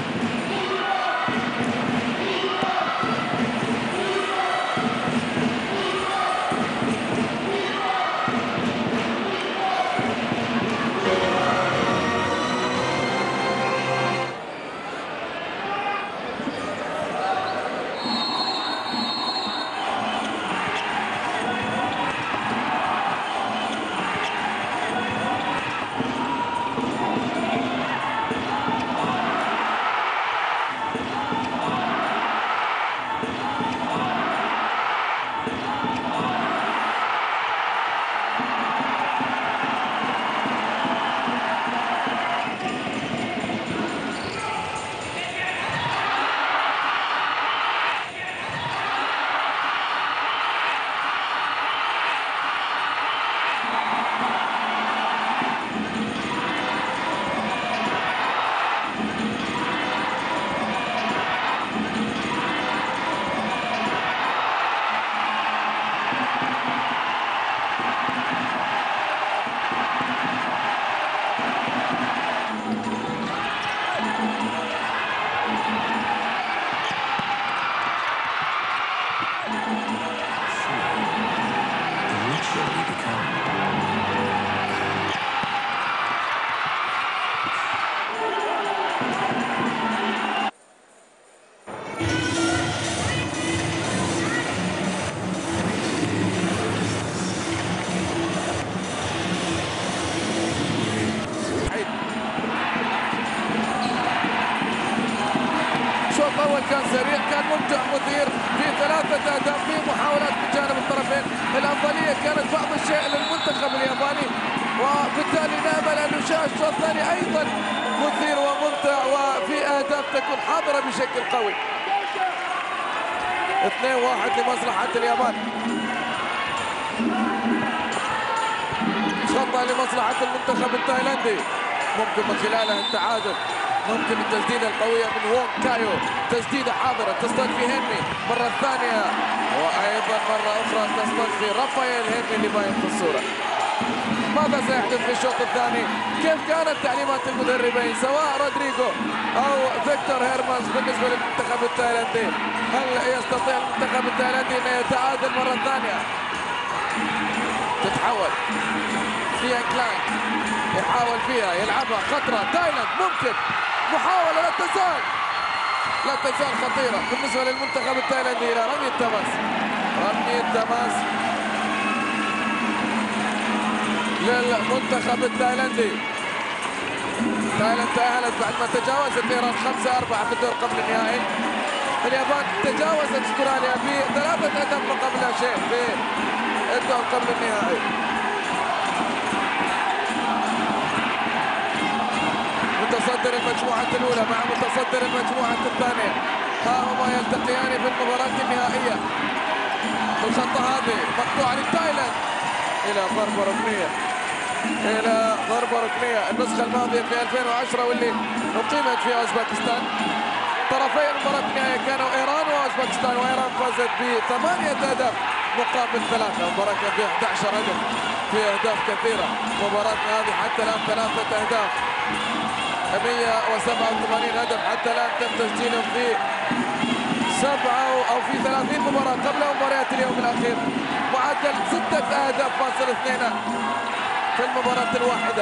الأول كان سريع، كان ممتع مثير، في ثلاثة أهداف في محاولات من جانب الطرفين. الأفضلية كانت بعض الشيء للمنتخب الياباني، وبالتالي نأمل أن نشاهد الشوط الثاني أيضا مثير وممتع وفي أهداف تكون حاضرة بشكل قوي. اثنين واحد لمصلحة اليابان. خطأ لمصلحة المنتخب التايلاندي، ممكن من خلالها التعادل، ممكن التسديدة القوية من وونغ كايو، تسديدة حاضرة تصطاد في هنمي مرة ثانية، وأيضا مرة أخرى تصطاد في رافائيل هنمي اللي باين في الصورة. ماذا سيحدث في الشوط الثاني؟ كيف كانت تعليمات المدربين سواء رودريغو أو فيكتور هيرمانز بالنسبة للمنتخب التايلاندي؟ هل يستطيع المنتخب التايلاندي أن يتعادل مرة ثانية؟ تتحول فيها كلاين، يحاول فيها يلعبها خطرة تايلاند، ممكن محاولة لا تزال لا تزال خطيرة بالنسبة للمنتخب التايلاندي إلى رمي التماس. رمي التماس للمنتخب التايلاندي. تايلاند تأهلت بعد ما تجاوزت إيران خمسة أربعة في الدور قبل النهائي. اليابان تجاوزت استراليا بثلاثة أهداف مقابل لا شيء في الدور قبل النهائي. متصدر المجموعة الأولى مع متصدر المجموعة الثانية، ها هما يلتقيان في المباراة النهائية. الخطة هذه مقطوعة لتايلاند إلى ضربة ركنية، إلى ضربة ركنية. النسخة الماضية في ألفين وعشرة واللي أقيمت في أوزبكستان، طرفي المباراة النهائية كانوا إيران وأوزبكستان، وإيران فازت بثمانية أهداف مقابل ثلاثة. مباراة كان فيها أحد عشر هدف، في أهداف كثيرة. مباراتنا هذه حتى الآن ثلاثة أهداف، مئة وسبعة وثمانين هدف حتى الآن تم تسجيلهم في سبعة أو في ثلاثين مباراة قبل مباريات اليوم الأخير. معدل ستة أهداف فاصل اثنين في المباراة الواحدة.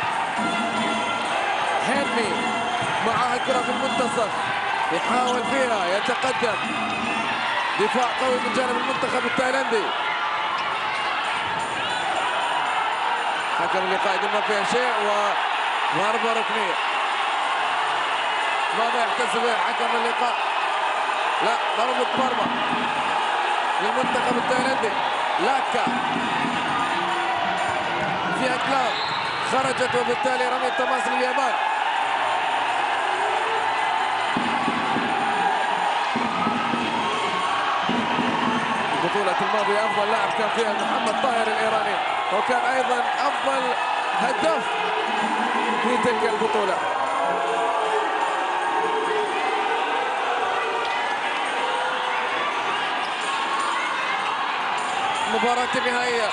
هنمي معها الكرة في المنتصف، يحاول فيها يتقدم، دفاع قوي من جانب المنتخب التايلاندي. حكم اللقاء يقول ما فيها شيء وضربة ركنية. ماذا يحتسب حكم اللقاء؟ لا، ضربة مرمى للمنتخب التايلاندي. لاكا فيها كلاب خرجت، وبالتالي رمي التماس لليابان. البطولة الماضية أفضل لاعب كان فيها محمد طاهر الإيراني، وكان أيضا أفضل هداف في تلك البطولة. مباراة النهائية،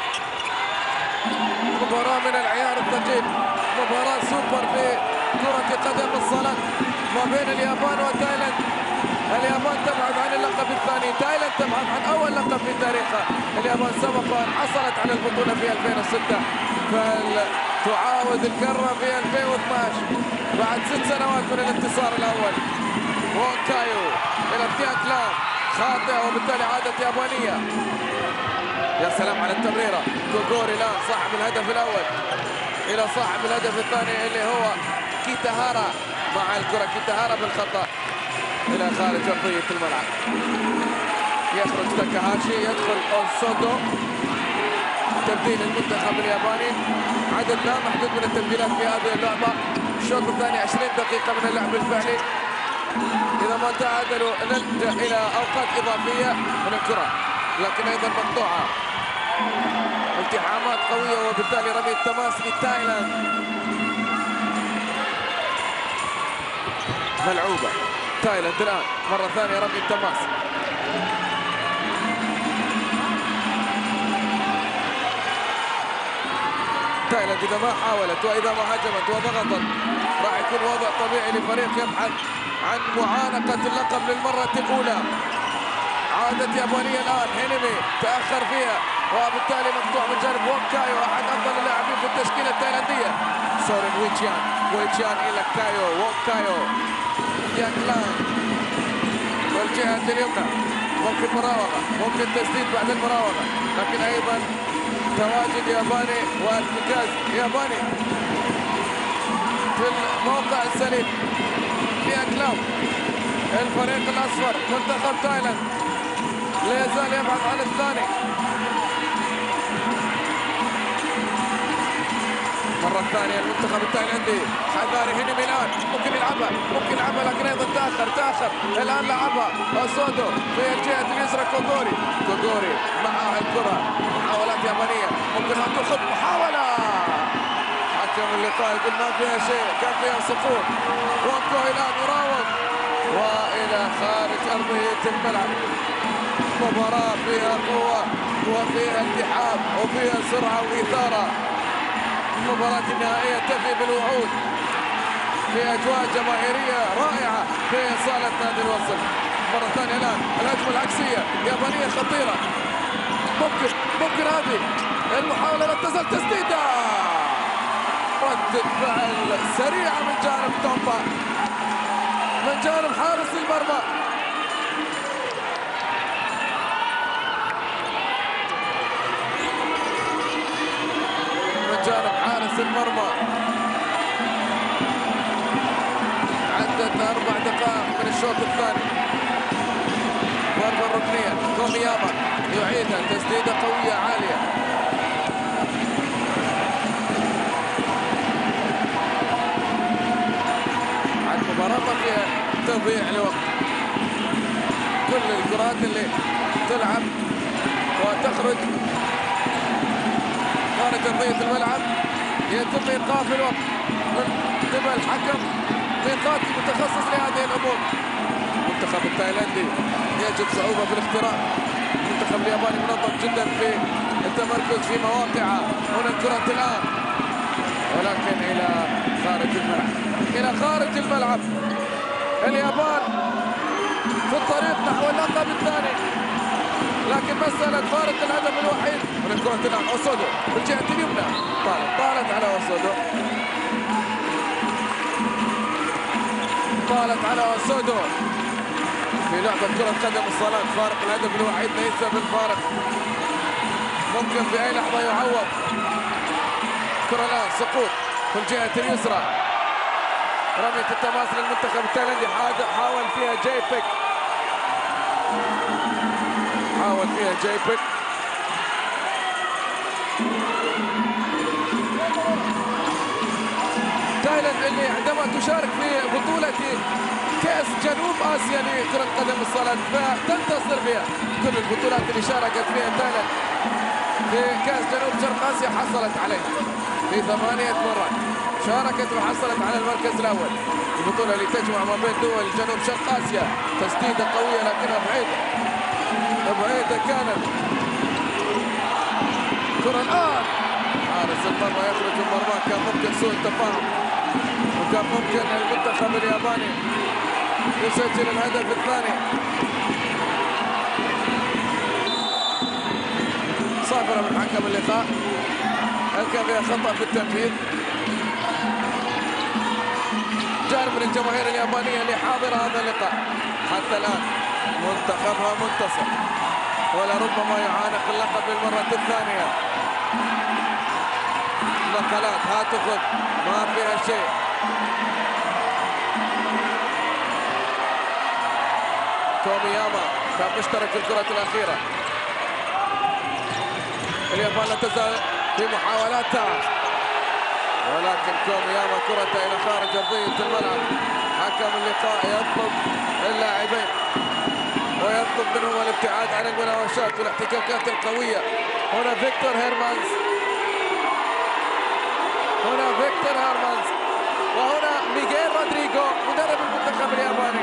مباراة من العيار الثقيل، مباراة سوبر في كرة قدم الصالات ما بين اليابان وتايلاند. اليابان تبحث عن اللقب الثاني، تايلاند تبحث عن أول لقب في تاريخها. اليابان سبق وأن حصلت على البطولة في ألفين وستة، فتعاود الكرة في ألفين واثناشر بعد ست سنوات من الانتصار الأول. وونغ كايو إلى ارتياك لام خاطئة، وبالتالي عادت يابانية. يا سلام على التمريرة، كوغوري الآن صاحب الهدف الأول إلى صاحب الهدف الثاني اللي هو كيتاهارا مع الكرة. كيتاهارا بالخطأ إلى خارج أرضية الملعب. يخرج تاكاهاشي، يدخل أوسودو. تبديل المنتخب الياباني، عدد لا محدود من التبديلات في هذه اللعبة. الشوط الثاني عشرين دقيقة من اللعب الفعلي. إذا ما تعادلوا نلجأ إلى أوقات إضافية من الكرة، لكن أيضا مقطوعة. التحامات قوية، وبالتالي رمي التماس لتايلاند. ملعوبة تايلاند الآن مرة ثانية، رمي التماس. تايلاند إذا ما حاولت وإذا ما هجمت وضغطت راح يكون وضع طبيعي لفريق يبحث عن معانقة اللقب للمرة الأولى. عادت يابانية الآن، هنمي تأخر فيها، وبالتالي مقطوع من جانب وونغ كايو أحد أفضل اللاعبين في التشكيلة التايلاندية. سورين ويتشيان، ويتشيان إلى كايو، وونغ كايو، يان لان والجهة اليمنى. ممكن مراوغة، ممكن تسديد بعد المراوغة، لكن أيضا تواجد ياباني وارتكاز ياباني في الموقع السليم. في أكلام الفريق الأصفر منتخب تايلاند لا يزال يبحث عن الثاني. مرة ثانية المنتخب التايلندي حذاري هنا ميلان ممكن يلعبها ممكن يلعبها لكن أيضا تأخر تأخر الآن لعبها أوسودو في الجهة اليسرى. كوغوري كوغوري معها الكرة. محاولات يابانية ممكن أن تأخذ محاولة. حكم اللقاء يقول ما فيها شيء كان فيها صفور. وانكو الآن يراوغ وإلى خارج أرضية الملعب. مباراة فيها قوة وفيها التحام وفيها سرعة وإثارة. المباراة النهائية تفي بالوعود في أجواء جماهيرية رائعة في صالة نادي الوصل. مرة ثانية الآن الهجمة العكسية يابانية خطيرة. ممكن ممكن هذه المحاولة لا تزال تسديدة. ردة فعل سريعة من جانب تومبا من جانب حارس المرمى. من جانب حارس المرمى. عدت أربع دقائق من الشوط الثاني. ضربة ركنية كومياما يعيدها تسديدة قوية عالية. المباراة ما فيها تضييع لوقت. كل الكرات اللي تلعب وتخرج خارج أرضية الملعب يتم إيقاف الوقت من قبل حكم ميقاتي متخصص لهذه الأمور. المنتخب التايلندي يجد صعوبة في الاختراق. المنتخب الياباني منظم جدا في التمركز في مواقعه. هنا الكرة الآن ولكن إلى خارج الملعب. إلى خارج الملعب. اليابان في الطريق نحو اللقب الثاني لكن مسألة فارق الهدف الوحيد. من الكرة الآن أوسودو بالجهة اليمنى طالت طالت على أوسودو طالت على أوسودو في لعبة كرة قدم الصالات. فارق الهدف الوحيد ليس بالفارق. ممكن في أي لحظة يعوض. كرة الآن سقوط في الجهة اليسرى. رمية التماس للمنتخب التايلندي حاول فيها جاي بيك حاول فيها جاي بيك. تايلاند اللي عندما تشارك في بطولة كأس جنوب آسيا لكرة قدم الصالات فتنتصر فيها. كل البطولات اللي شاركت فيها تايلاند في كأس جنوب شرق آسيا حصلت عليه في ثمانية مرات. شاركت وحصلت على المركز الأول. البطولة اللي تجمع ما بين دول جنوب شرق آسيا. تسديدة قوية لكنها بعيدة بعيدة كانت. كرة الآن حارس المرمى يخرج من المرمى. كان ممكن سوء التفاهم وكان ممكن المنتخب الياباني يسجل الهدف الثاني. صافرة من حكم اللقاء. هل كان فيها خطأ في التنفيذ؟ جانب من الجماهير اليابانية اللي حاضرة هذا اللقاء. حتى الآن منتخبها منتصر ولربما يعانق اللقب للمرة الثانية. نقلات هاتخذ ما فيها شيء. كومياما كان مشترك في الكرة الأخيرة. اليابان لا تزال في محاولاتها ولكن كومياما كرة إلى خارج أرضية الملعب. حكم اللقاء يطلب اللاعبين ويطلب منهم الابتعاد عن المناوشات والاحتكاكات القوية. هنا فيكتور هيرمانز هنا فيكتور هيرمانز وهنا ميغيل رودريغو مدرب المنتخب الياباني.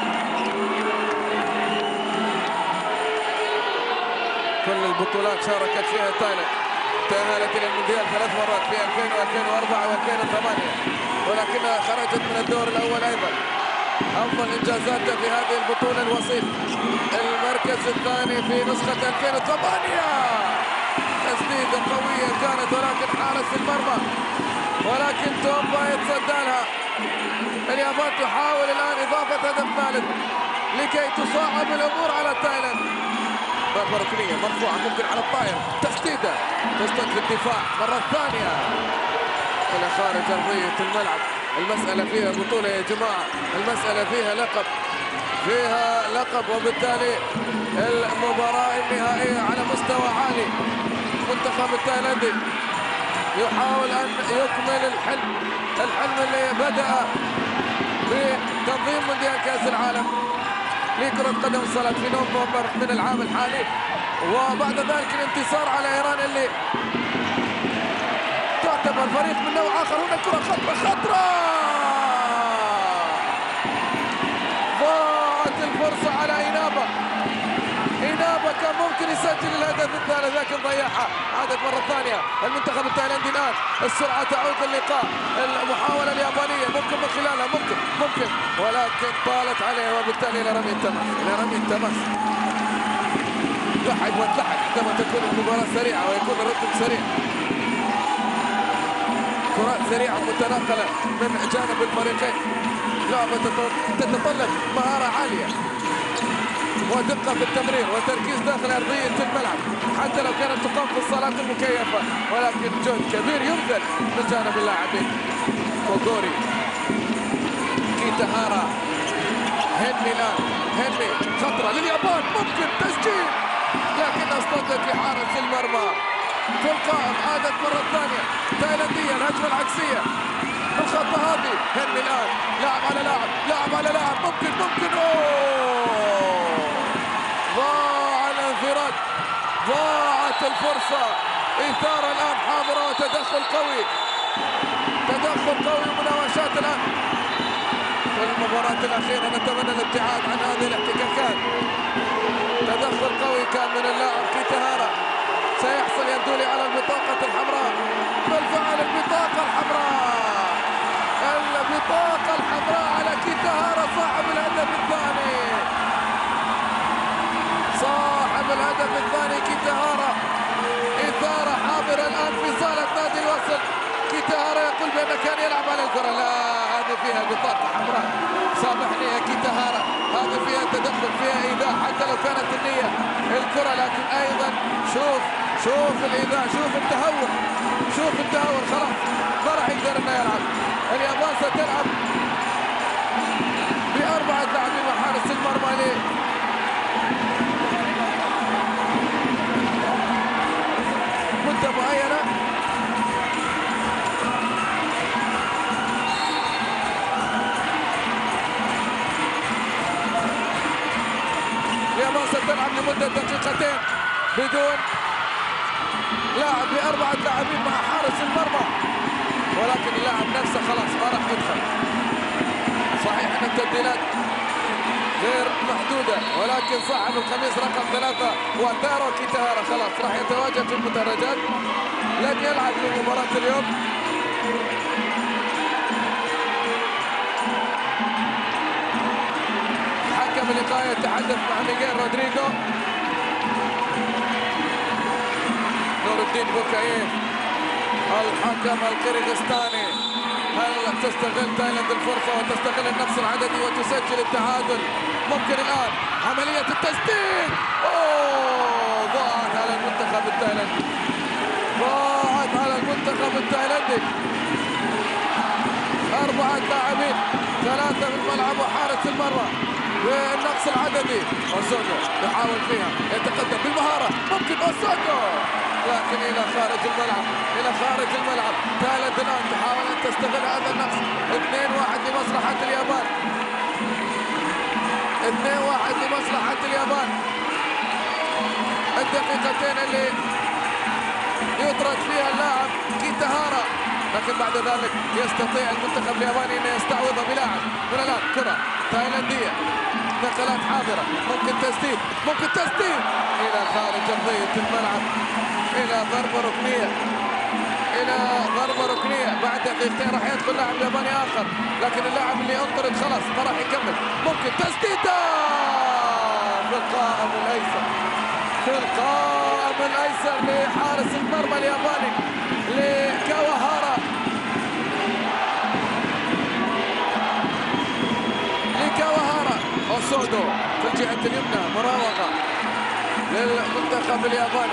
كل البطولات شاركت فيها تايلاند. تأهلت إلى المونديال ثلاث مرات في ألفين وألفين وأربعة وألفين وثمانية ولكنها خرجت من الدور الأول أيضا. أفضل إنجازاتها في هذه البطولة الوصيف المركز الثاني في نسخة ألفين وثمانية. تسديدة قوية كانت ولكن حارس المرمى ولكن تومبا يتصدى لها. اليابان تحاول الآن إضافة هدف ثالث لكي تصعب الأمور على تايلاند. ضربة ركنية مرفوعة ممكن على الطائر. تسديدة تصطد في الدفاع مرة ثانية إلى خارج أرضية الملعب. المسألة فيها بطولة يا جماعة. المسألة فيها لقب. فيها لقب، وبالتالي المباراة النهائية على مستوى عالي. المنتخب التايلاندي يحاول أن يكمل الحلم الحلم اللي بدأ بتنظيم مونديال كأس العالم لكرة قدم الصالات في نوفمبر من العام الحالي، وبعد ذلك الانتصار على إيران اللي تعتبر فريق من نوع آخر. هنا كرة خطرة خطرة، ضاعت الفرصة على إنابة. إنابة كان ممكن يسجل الهدف الثالث لكن ضيعها. عادت مرة ثانية المنتخب التايلاندي الآن، السرعة تعود للقاء. المحاولة اليابانية ممكن من خلالها ممكن ممكن ولكن طالت عليه، وبالتالي إلى رمي التماس إلى رمي التماس. لحق وتلحق عندما تكون المباراة سريعة ويكون الرتم سريع. كرات سريعة متناقلة من جانب الفريقين. لعبة تتطلب مهارة عالية ودقة في التمرير وتركيز داخل أرضية الملعب، حتى لو كانت تقام في الصالات المكيفة، ولكن جهد كبير يبذل من جانب اللاعبين. كوغوري، كيتاهارا، هنمي الآن، هنمي خطرة لليابان، ممكن تسجيل لكن اصطدت في حارس المرمى. في القائم عادت مرة ثانية تايلاندية، الهجمة العكسية بالخطة هذه. هنمي الآن لاعب على لاعب لاعب على لاعب، ممكن ممكن أوه ضاع الانفراد، ضاعت الفرصة. إثارة الآن حاضرة وتدخل قوي، تدخل قوي ومناوشات الآن في المباراة الأخيرة. نتمنى الابتعاد عن هذه الاحتكاكات. تدخل قوي كان من اللاعب كيتاهارا، سيحصل يبدو لي على البطاقة الحمراء. بالفعل البطاقة الحمراء، البطاقة الحمراء على كيتاهارا صاحب الهدف الثاني. صاحب الهدف الثاني كيتاهارا. إثارة حاضرة الآن في صالة نادي الوصل. كيتاهارا يقول بأنه كان يلعب على الكرة، لا هذه فيها بطاقة حمراء. سامحني يا كيتاهارا، هذه فيها تدخل، فيها إيذاء حتى لو كانت النية الكرة، لكن أيضا شوف شوف الإيذاء، شوف التهور، شوف التهور. خلاص ما راح يقدر انه يلعب. اليابان ستلعب بأربعة لاعبين وحارس المرمى ليه مدة معينة. اليابان ستلعب لمدة دقيقتين بدون لاعب بأربعة لاعبين مع حارس المرمى، ولكن اللاعب نفسه خلاص ما راح يدخل. صحيح ان التبديلات غير محدودة، ولكن صاحب القميص رقم ثلاثة وتارو كيتاهارا خلاص راح يتواجد في المدرجات، لن يلعب لمباراة اليوم. حكم اللقاء يتحدث مع ميغيل رودريغو. نور الدين بوكايف الحكم القرغيزستاني. هل تستغل تايلاند الفرصة وتستغل النقص العددي وتسجل التعادل؟ ممكن الآن عملية التسديد. أوه ضاعت على المنتخب التايلاندي، ضاعت على المنتخب التايلاندي. أربعة لاعبين، ثلاثة في الملعب وحارس المرمى بالنقص العددي. أوسودو يحاول فيها، يتقدم بالمهارة، ممكن أوسودو لكن إلى خارج الملعب، إلى خارج الملعب. تايلاند الآن تحاول أن تستغل هذا النقص. اثنين واحد لمصلحة اليابان، اثنين واحد لمصلحة اليابان. الدقيقتين اللي يطرد فيها اللاعب كيتاهارا، لكن بعد ذلك يستطيع المنتخب الياباني أن يستعوض بلاعب. من الآن كرة تايلاندية، نقلات حاضرة، ممكن تسديد، ممكن تسديد إلى خارج أرضية الملعب، إلى ضربة ركنية، إلى ضربة ركنية. بعد دقيقتين راح يدخل لاعب ياباني آخر، لكن اللاعب اللي انطرد خلاص ما راح يكمل. ممكن تسديدة في القائم الأيسر، في القائم الأيسر لحارس المرمى الياباني لكاواهارا، لكاواهارا. أوسودو في الجهة اليمنى، مراوغة للمنتخب الياباني.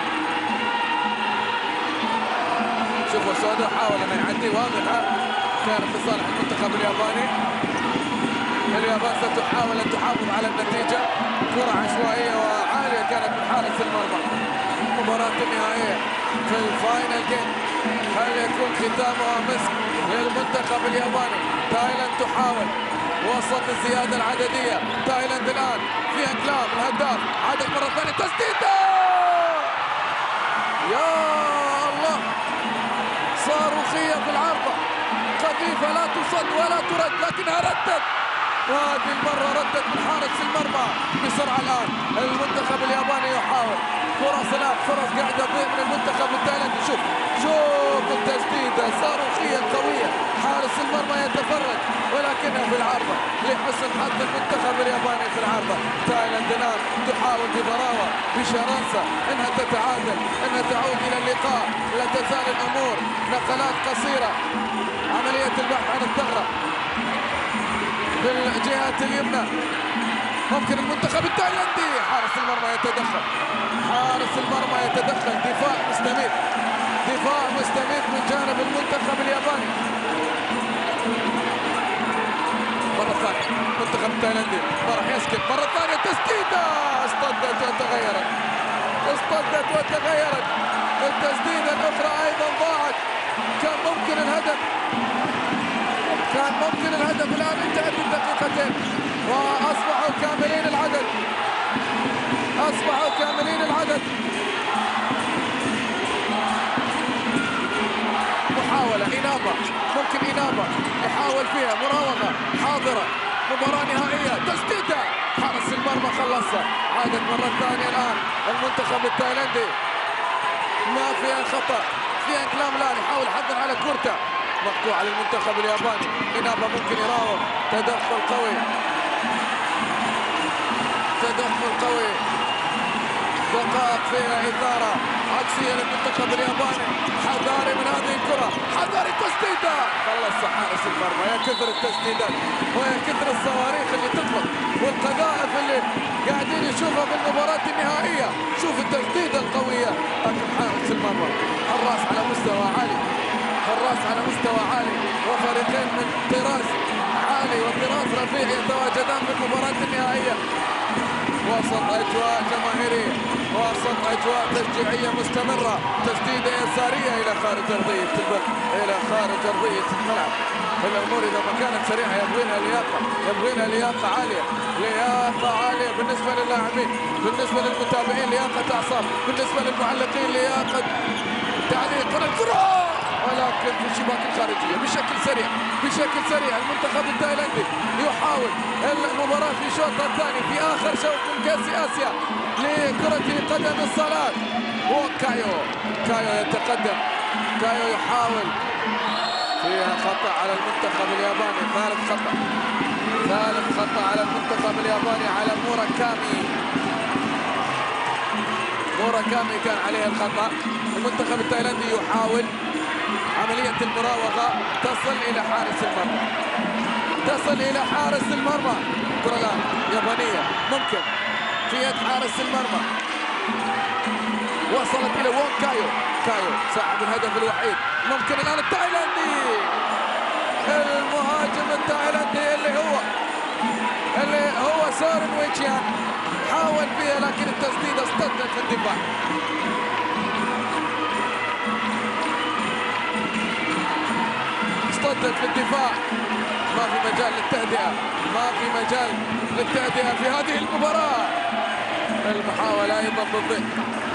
شوفوا أوسودو حاول انه يعدي، واضحة كان في صالح المنتخب الياباني. اليابان ستحاول أن تحافظ على النتيجة. كرة عشوائية وعالية كانت من حارس المرمى. المباراة النهائية في الفاينل جيم، هل يكون ختامها مسك للمنتخب الياباني؟ تايلاند تحاول وسط الزيادة العددية. تايلاند الآن في انكلاب الهداف، عادت مرة ثانية تسديدة، يا الله، صاروخية في العارضة، خفيفة لا تصد ولا ترد لكنها ردت، وهذه المرة ردت من حارس المرمى بسرعة. الآن المنتخب الياباني يحاول فرص، الآن فرص قاعدة تضيع من المنتخب التايلاندي. شوف شوف التسديدة صاروخية قوية، حارس المرمى يتفرج ولكنها في العارضة لحسن حظ المنتخب الياباني في العارضة. تايلاند الآن تحاول بضراوة بشراسة انها تتعادل، انها تعود الى اللقاء. لا تزال الامور نقلات قصيرة. عملية البحث عن الثغرة بالجهة اليمنى، ممكن المنتخب التايلاندي، حارس المرمى يتدخل، حارس المرمى يتدخل، دفاع مستميت، دفاع مستميت من جانب المنتخب الياباني. مرة ثانية المنتخب التايلاندي ما راح يسكت، مرة ثانية تسديدة، اصطدت وتغيرت، اصطدت وتغيرت، التسديدة الأخرى أيضا ضاعت. كان ممكن الهدف، كان ممكن الهدف. الآن انتهت الدقيقتين وأصبحوا كاملين العدد، أصبحوا كاملين العدد. محاولة إنابة، ممكن إنابة يحاول فيها، مراوغة حاضرة، مباراة نهائية، تسديدة، حارس المرمى خلصها. عادت مرة ثانية الآن المنتخب التايلاندي، ما فيها خطأ، فيها كلام. الآن يحاول حظا على كورتا، مقطوعة للمنتخب الياباني. إنابة ممكن يراوغ، تدخل قوي، تدخل قوي، دقائق فيها إثارة عكسية للمنتخب الياباني. حذاري من هذه الكرة، حذاري، تسديدة، خلص حارس المرمى. يا كثر التسديدات ويا كثر الصواريخ اللي تطلق والقذائف اللي قاعدين يشوفها في المباراة النهائية. شوف التسديدة القوية، لكن حارس المرمى حراس على مستوى عالي، حراس على مستوى عالي، وفريقين من طراز عالي وطراز رفيع يتواجدان في المباراة النهائية. وسط أجواء جماهيرية، وسط أجواء تشجيعية مستمرة. تسديدة يسارية إلى خارج أرضية البر، إلى خارج أرضية الملعب. الأمور إذا ما كانت سريعة يبغي لها لياقة، يبغي لها لياقة عالية، لياقة عالية بالنسبة للاعبين، بالنسبة للمتابعين لياقة أعصاب، بالنسبة للمعلقين لياقة تعليق الكرة، ولكن في الشباك الخارجية بشكل سريع، بشكل سريع. المنتخب التايلاندي يحاول المباراة في شوطها الثاني في آخر شوط من كأس آسيا لكرة قدم الصالات. وكايو، كايو يتقدم، كايو يحاول، فيها خطأ على المنتخب الياباني، ثالث خطأ، ثالث خطأ على المنتخب الياباني، على موراكامي. موراكامي كان عليه الخطأ. المنتخب التايلاندي يحاول عملية المراوغة، تصل إلى حارس المرمى، تصل إلى حارس المرمى. كرة الآن يابانية، ممكن في يد حارس المرمى، وصلت إلى وون كايو، كايو صاحب الهدف الوحيد. ممكن الآن التايلاندي، المهاجم التايلاندي اللي هو اللي هو سورن ويتشيان، حاول فيها لكن التسديدة اصطدت في الدفاع. اصطدت في الدفاع، ما في مجال للتهدئة، ما في مجال للتهدئة في هذه المباراة. المحاولة أيضا بالضبط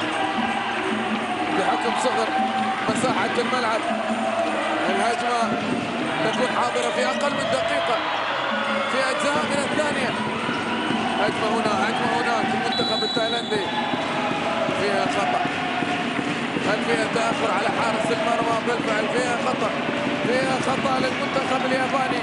بحكم صغر مساحة الملعب. الهجمة تكون حاضرة في أقل من دقيقة، في أجزاء من الثانية. هجمة هنا، هجمة هناك. المنتخب التايلاندي فيها خطأ، هل فيها تأخر على حارس المرمى؟ بالفعل فيها خطأ، فيها خطأ للمنتخب الياباني،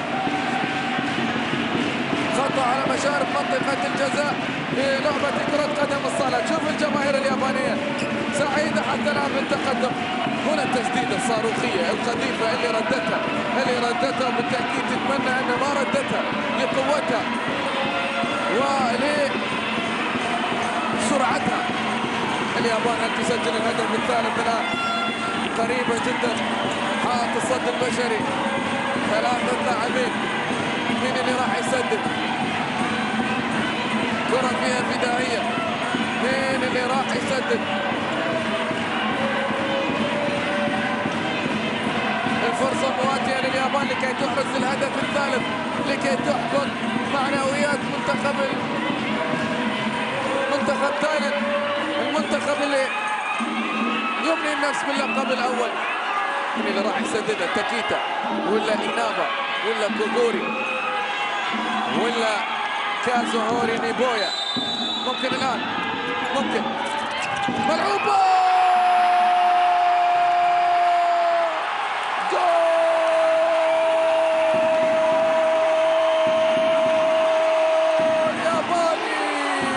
خطأ على مشارف منطقة الجزاء في لعبة كرة قدم الصالات. شوف الجماهير اليابانية سعيدة حتى الآن بالتقدم. هنا التسديدة الصاروخية الخفيفة اللي ردتها، اللي ردتها بالتأكيد تتمنى أن ما ردتها لقوتها ولسرعتها. اليابان هل تسجل الهدف الثالث الآن؟ قريبة جدا، حائط الصد البشري، ثلاثة لاعبين، مين اللي راح يسدد؟ فيها فدائية. مين اللي راح يسدد؟ الفرصة مواتية لليابان لكي تحرز الهدف الثالث، لكي تحبط معنويات منتخب منتخب تايلاند، المنتخب اللي يبني النفس باللقب الأول. من اللي راح يسددها؟ تاكيتا ولا إينابا ولا كوغوري ولا كازوهوري نيبويا؟ ممكن الآن، ممكن ملعوبة، جول ياباني،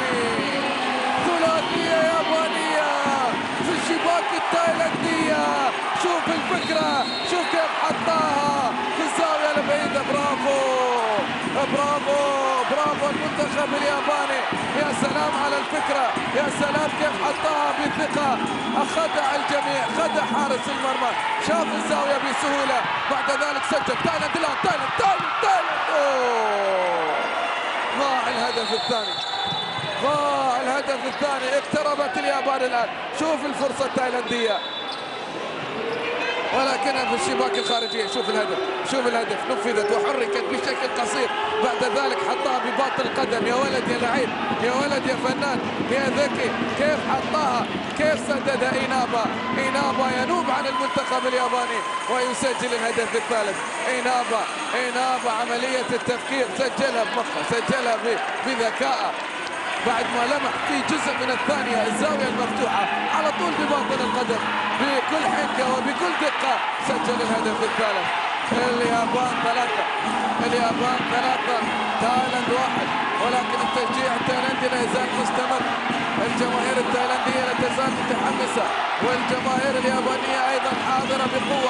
ثلاثية يابانية في الشباك التايلاندية. شوف الفكرة، شوف كيف حطاها في الزاوية البعيدة. برافو برافو برافو المنتخب الياباني، يا سلام على الفكرة، يا سلام كيف حطاها بثقة، خدع الجميع، خدع حارس المرمى، شاف الزاوية بسهولة، بعد ذلك سجل. تايلاند الآن، تايلاند تايلاند تايلاند أوه. ضاع الهدف الثاني، ضاع الهدف الثاني، اقتربت اليابان الآن. شوف الفرصة التايلاندية ولكنها في الشباك الخارجية. شوف الهدف، شوف الهدف، نفذت وحركت بشكل قصير، بعد ذلك حطها بباطن القدم. يا ولد يا لعيب، يا ولد يا فنان يا ذكي، كيف حطها، كيف سددها إينابا. إينابا ينوب عن المنتخب الياباني ويسجل الهدف الثالث. إينابا إينابا عملية التفكير، سجلها بمخه، سجلها بذكاء، بعد ما لمح في جزء من الثانية الزاوية المفتوحة على طول بباطن القدم، بكل حنكة وبكل دقة سجل الهدف الثالث. اليابان ثلاثة، اليابان ثلاثة، تايلاند واحد، ولكن التشجيع التايلندي لا يزال مستمر. الجماهير التايلاندية لا تزال متحمسة، والجماهير اليابانية أيضا حاضرة بقوة.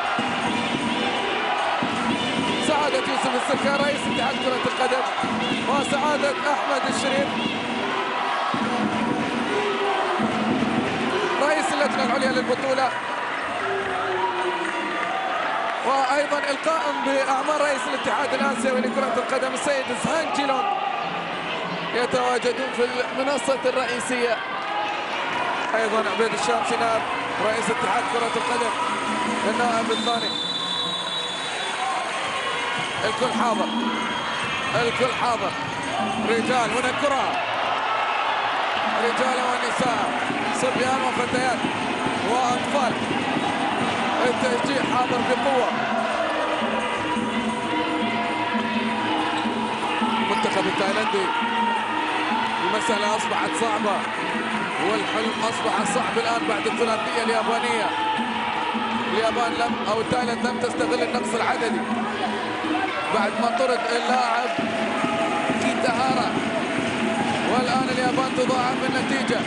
سعادة يوسف السركان رئيس اتحاد كرة القدم، وسعادة أحمد الشريف رئيس اللجنة العليا للبطولة، وأيضا القائم بأعمال رئيس الاتحاد الآسيوي لكرة القدم السيد زهان جيلون يتواجدون في المنصة الرئيسية. أيضا عبيد الشام شناب رئيس اتحاد كرة القدم النائب الثاني. الكل حاضر، الكل حاضر، رجال ونكرة، رجال ونساء، صبيان وفتيات وأطفال، التشجيع حاضر بقوة. المنتخب التايلندي المسألة أصبحت صعبة، والحلم أصبح صعب الآن بعد الثلاثية اليابانية. اليابان لم أو تايلاند لم تستغل النقص العددي بعد ما طرد اللاعب كيتاهارا، والآن اليابان تضاعف النتيجة.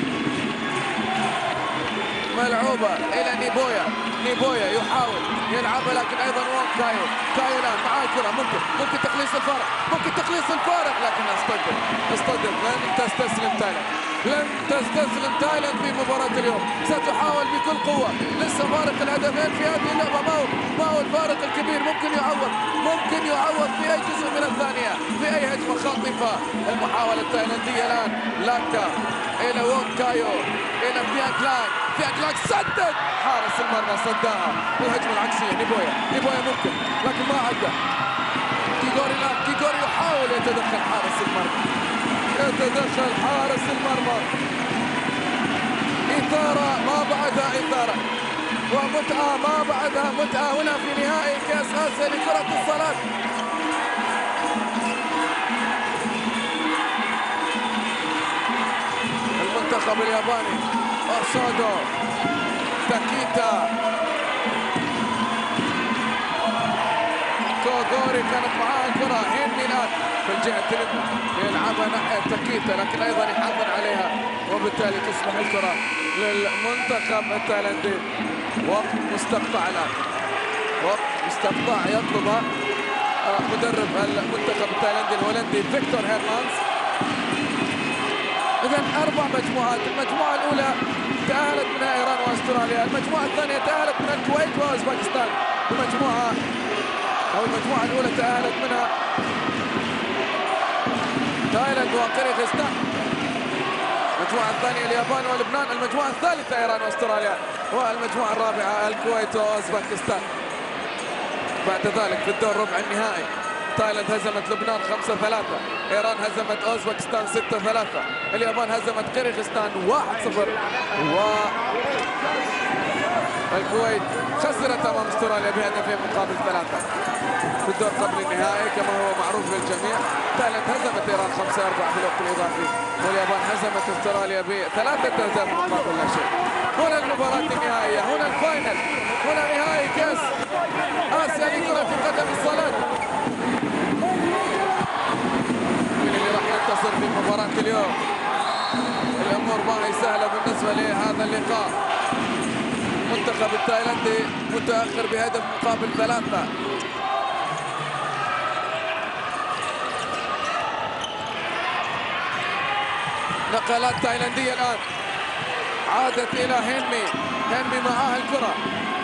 ملعوبة إلى نيبويا، نيبويا يحاول يلعبها لكن أيضا وون كايو، كايو الآن معاه الكرة، ممكن ممكن تقليص الفارق، ممكن تقليص الفارق، لكن اصطدم اصطدم. لن تستسلم تايلاند، لن تستسلم تايلاند في مباراة اليوم، ستحاول بكل قوة. لسه فارق الهدفين في هذه اللعبة، ما هو ما هو الفارق الكبير، ممكن يعوض، ممكن يعوض في أي جزء من الثانية، في أي هجمة خاطفة. المحاولة التايلاندية الآن، لاكا إلى وون كايو إلى بيانك لاك، بيانك لاك سدد، حارس المرمى صدها. الهجمة العكسية نيبويا، نيبويا ممكن لكن ما عدى. كيغوري الآن، كيغوري يحاول يتدخل حارس المرمى، يتدخل حارس المرمى. إثارة ما بعدها إثارة، ومتعة ما بعدها متعة هنا في نهائي كأس آسيا لكرة الصالات. المنتخب الياباني أرسودو، تاكيتا، كوغوري كانت معاه الكرة، هيني الآن في الجهة اليمنى يلعبها ناحية تاكيتا، لكن أيضا يحضن عليها وبالتالي تصبح الكرة للمنتخب التايلاندي. وقت مستقطع الآن، وقت مستقطع يطلبها مدرب المنتخب التايلاندي الهولندي فيكتور هيرمانز. إذا أربع مجموعات، المجموعة الأولى تأهلت منها إيران وأستراليا، المجموعة الثانية تأهلت من الكويت وأوزبكستان، المجموعة أو المجموعة الأولى تأهلت منها تايلاند وقرغيزستان، المجموعة الثانية اليابان ولبنان، المجموعة الثالثة إيران واستراليا، والمجموعة الرابعة الكويت وأوزبكستان. بعد ذلك في الدور ربع النهائي تايلاند هزمت لبنان خمسة ثلاثة، إيران هزمت أوزبكستان ستة ثلاثة، اليابان هزمت قرغيزستان واحد صفر، والكويت خسرت أمام استراليا بهدفين مقابل ثلاثة. في الدور قبل النهائي كما هو معروف للجميع تايلاند هزمت إيران خمسة أربعة في الوقت الإضافي، واليابان هزمت استراليا بثلاثة أهداف مقابل لا شيء. هنا المباراة النهائية، هنا الفاينل، هنا نهائي كأس آسيا لكرة القدم الصالات. من اللي راح ينتصر في مباراة اليوم؟ الأمور ما هي سهلة بالنسبة لهذا اللقاء. المنتخب التايلاندي متأخر بهدف مقابل ثلاثة. نقلات تايلاندية الآن، عادت إلى هينمي، هينمي معها الكرة،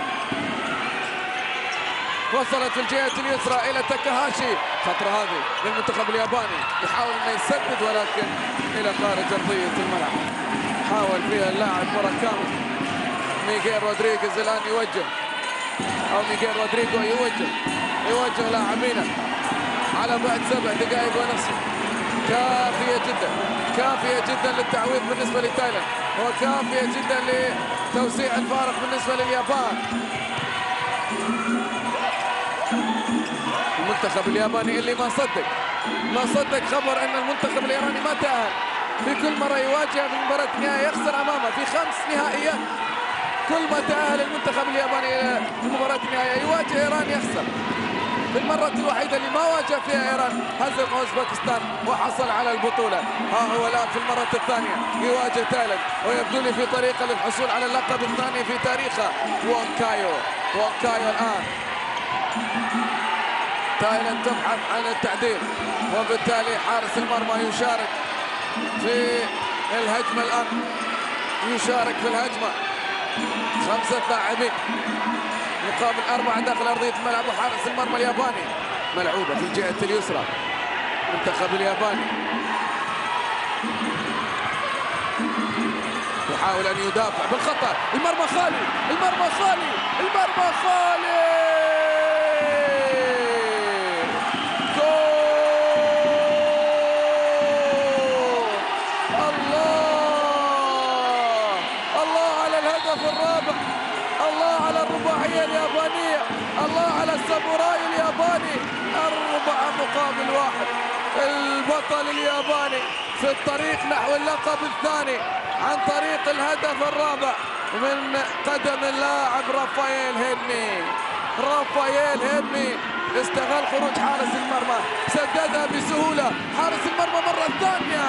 وصلت في الجهة اليسرى إلى تاكاهاشي، خطرة هذه للمنتخب الياباني، يحاول أنه يسدد ولكن إلى خارج أرضية الملعب. حاول فيها اللاعب موراكامي، ميغيل رودريغيز الآن يوجه، أو ميغيل رودريغو يوجه يوجه لاعبينه على بعد سبع دقائق ونصف، كافية جدا، كافية جدا للتعويض بالنسبة لتايلاند، وكافية جدا لتوسيع الفارق بالنسبة لليابان. المنتخب الياباني اللي ما صدق ما صدق خبر ان المنتخب الايراني ما تأهل، في كل مرة يواجه في مباراة النهائي يخسر امامه، في خمس نهائيات كل ما تأهل المنتخب الياباني الى مباراة النهائي يواجه ايران يخسر. في المرة الوحيدة اللي ما واجه فيها ايران هزم اوزبكستان وحصل على البطولة. ها هو الان في المرة الثانية يواجه تايلاند، ويبدو لي في طريقة للحصول على اللقب الثاني في تاريخه. وونكايو وونكايو الان تايلاند تبحث عن التعديل، وبالتالي حارس المرمى يشارك في الهجمة الآن، يشارك في الهجمة. خمسة لاعبين مقابل أربعة داخل أرضية الملعب، وحارس المرمى الياباني ملعوبة في الجهة اليسرى. المنتخب الياباني يحاول أن يدافع بالخطأ، المرمى خالي، المرمى خالي، المرمى خالي، الرابع، الله على الرباعية اليابانية، الله على الساموراي الياباني، أربعة مقابل واحد. البطل الياباني في الطريق نحو اللقب الثاني عن طريق الهدف الرابع من قدم اللاعب رافائيل هينمي. رافائيل هينمي استغل خروج حارس المرمى، سددها بسهولة، حارس المرمى مرة ثانية،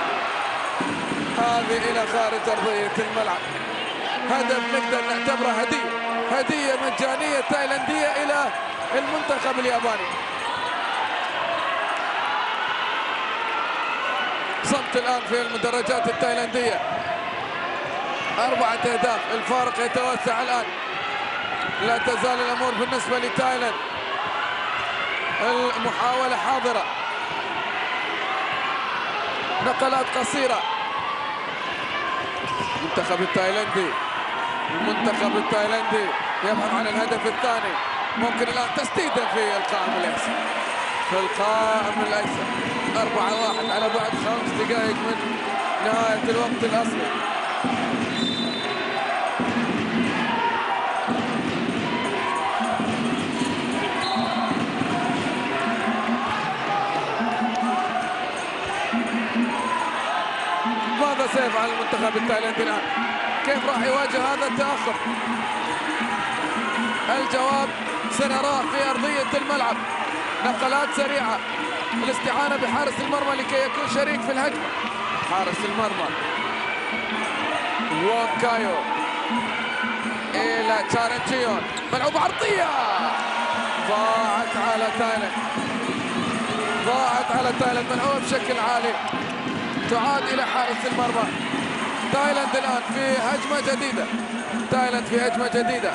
هذه إلى خارج أرضية الملعب. هدف نقدر نعتبره هدية، هدية مجانية تايلاندية إلى المنتخب الياباني. صمت الآن في المدرجات التايلاندية، أربعة أهداف، الفارق يتوسع الآن، لا تزال الأمور بالنسبة لتايلاند. المحاولة حاضرة، نقلات قصيرة. المنتخب التايلاندي المنتخب التايلاندي يبحث عن الهدف الثاني، ممكن الآن تسديدا في القائم الأيسر، في القائم الأيسر. أربعة واحد على بعد خمس دقائق من نهاية الوقت الأصلي. ماذا سيفعل المنتخب التايلاندي الآن؟ كيف راح يواجه هذا التأخر؟ الجواب سنراه في أرضية الملعب. نقلات سريعة، الاستعانة بحارس المرمى لكي يكون شريك في الهجمة. حارس المرمى وونكايو إلى تشارنتشيون، ملعوبة عرضية، ضاعت على تايلاند، ضاعت على تايلاند، ملعوبة بشكل عالي، تعاد إلى حارس المرمى. تايلاند الآن في هجمة جديدة، تايلاند في هجمة جديدة.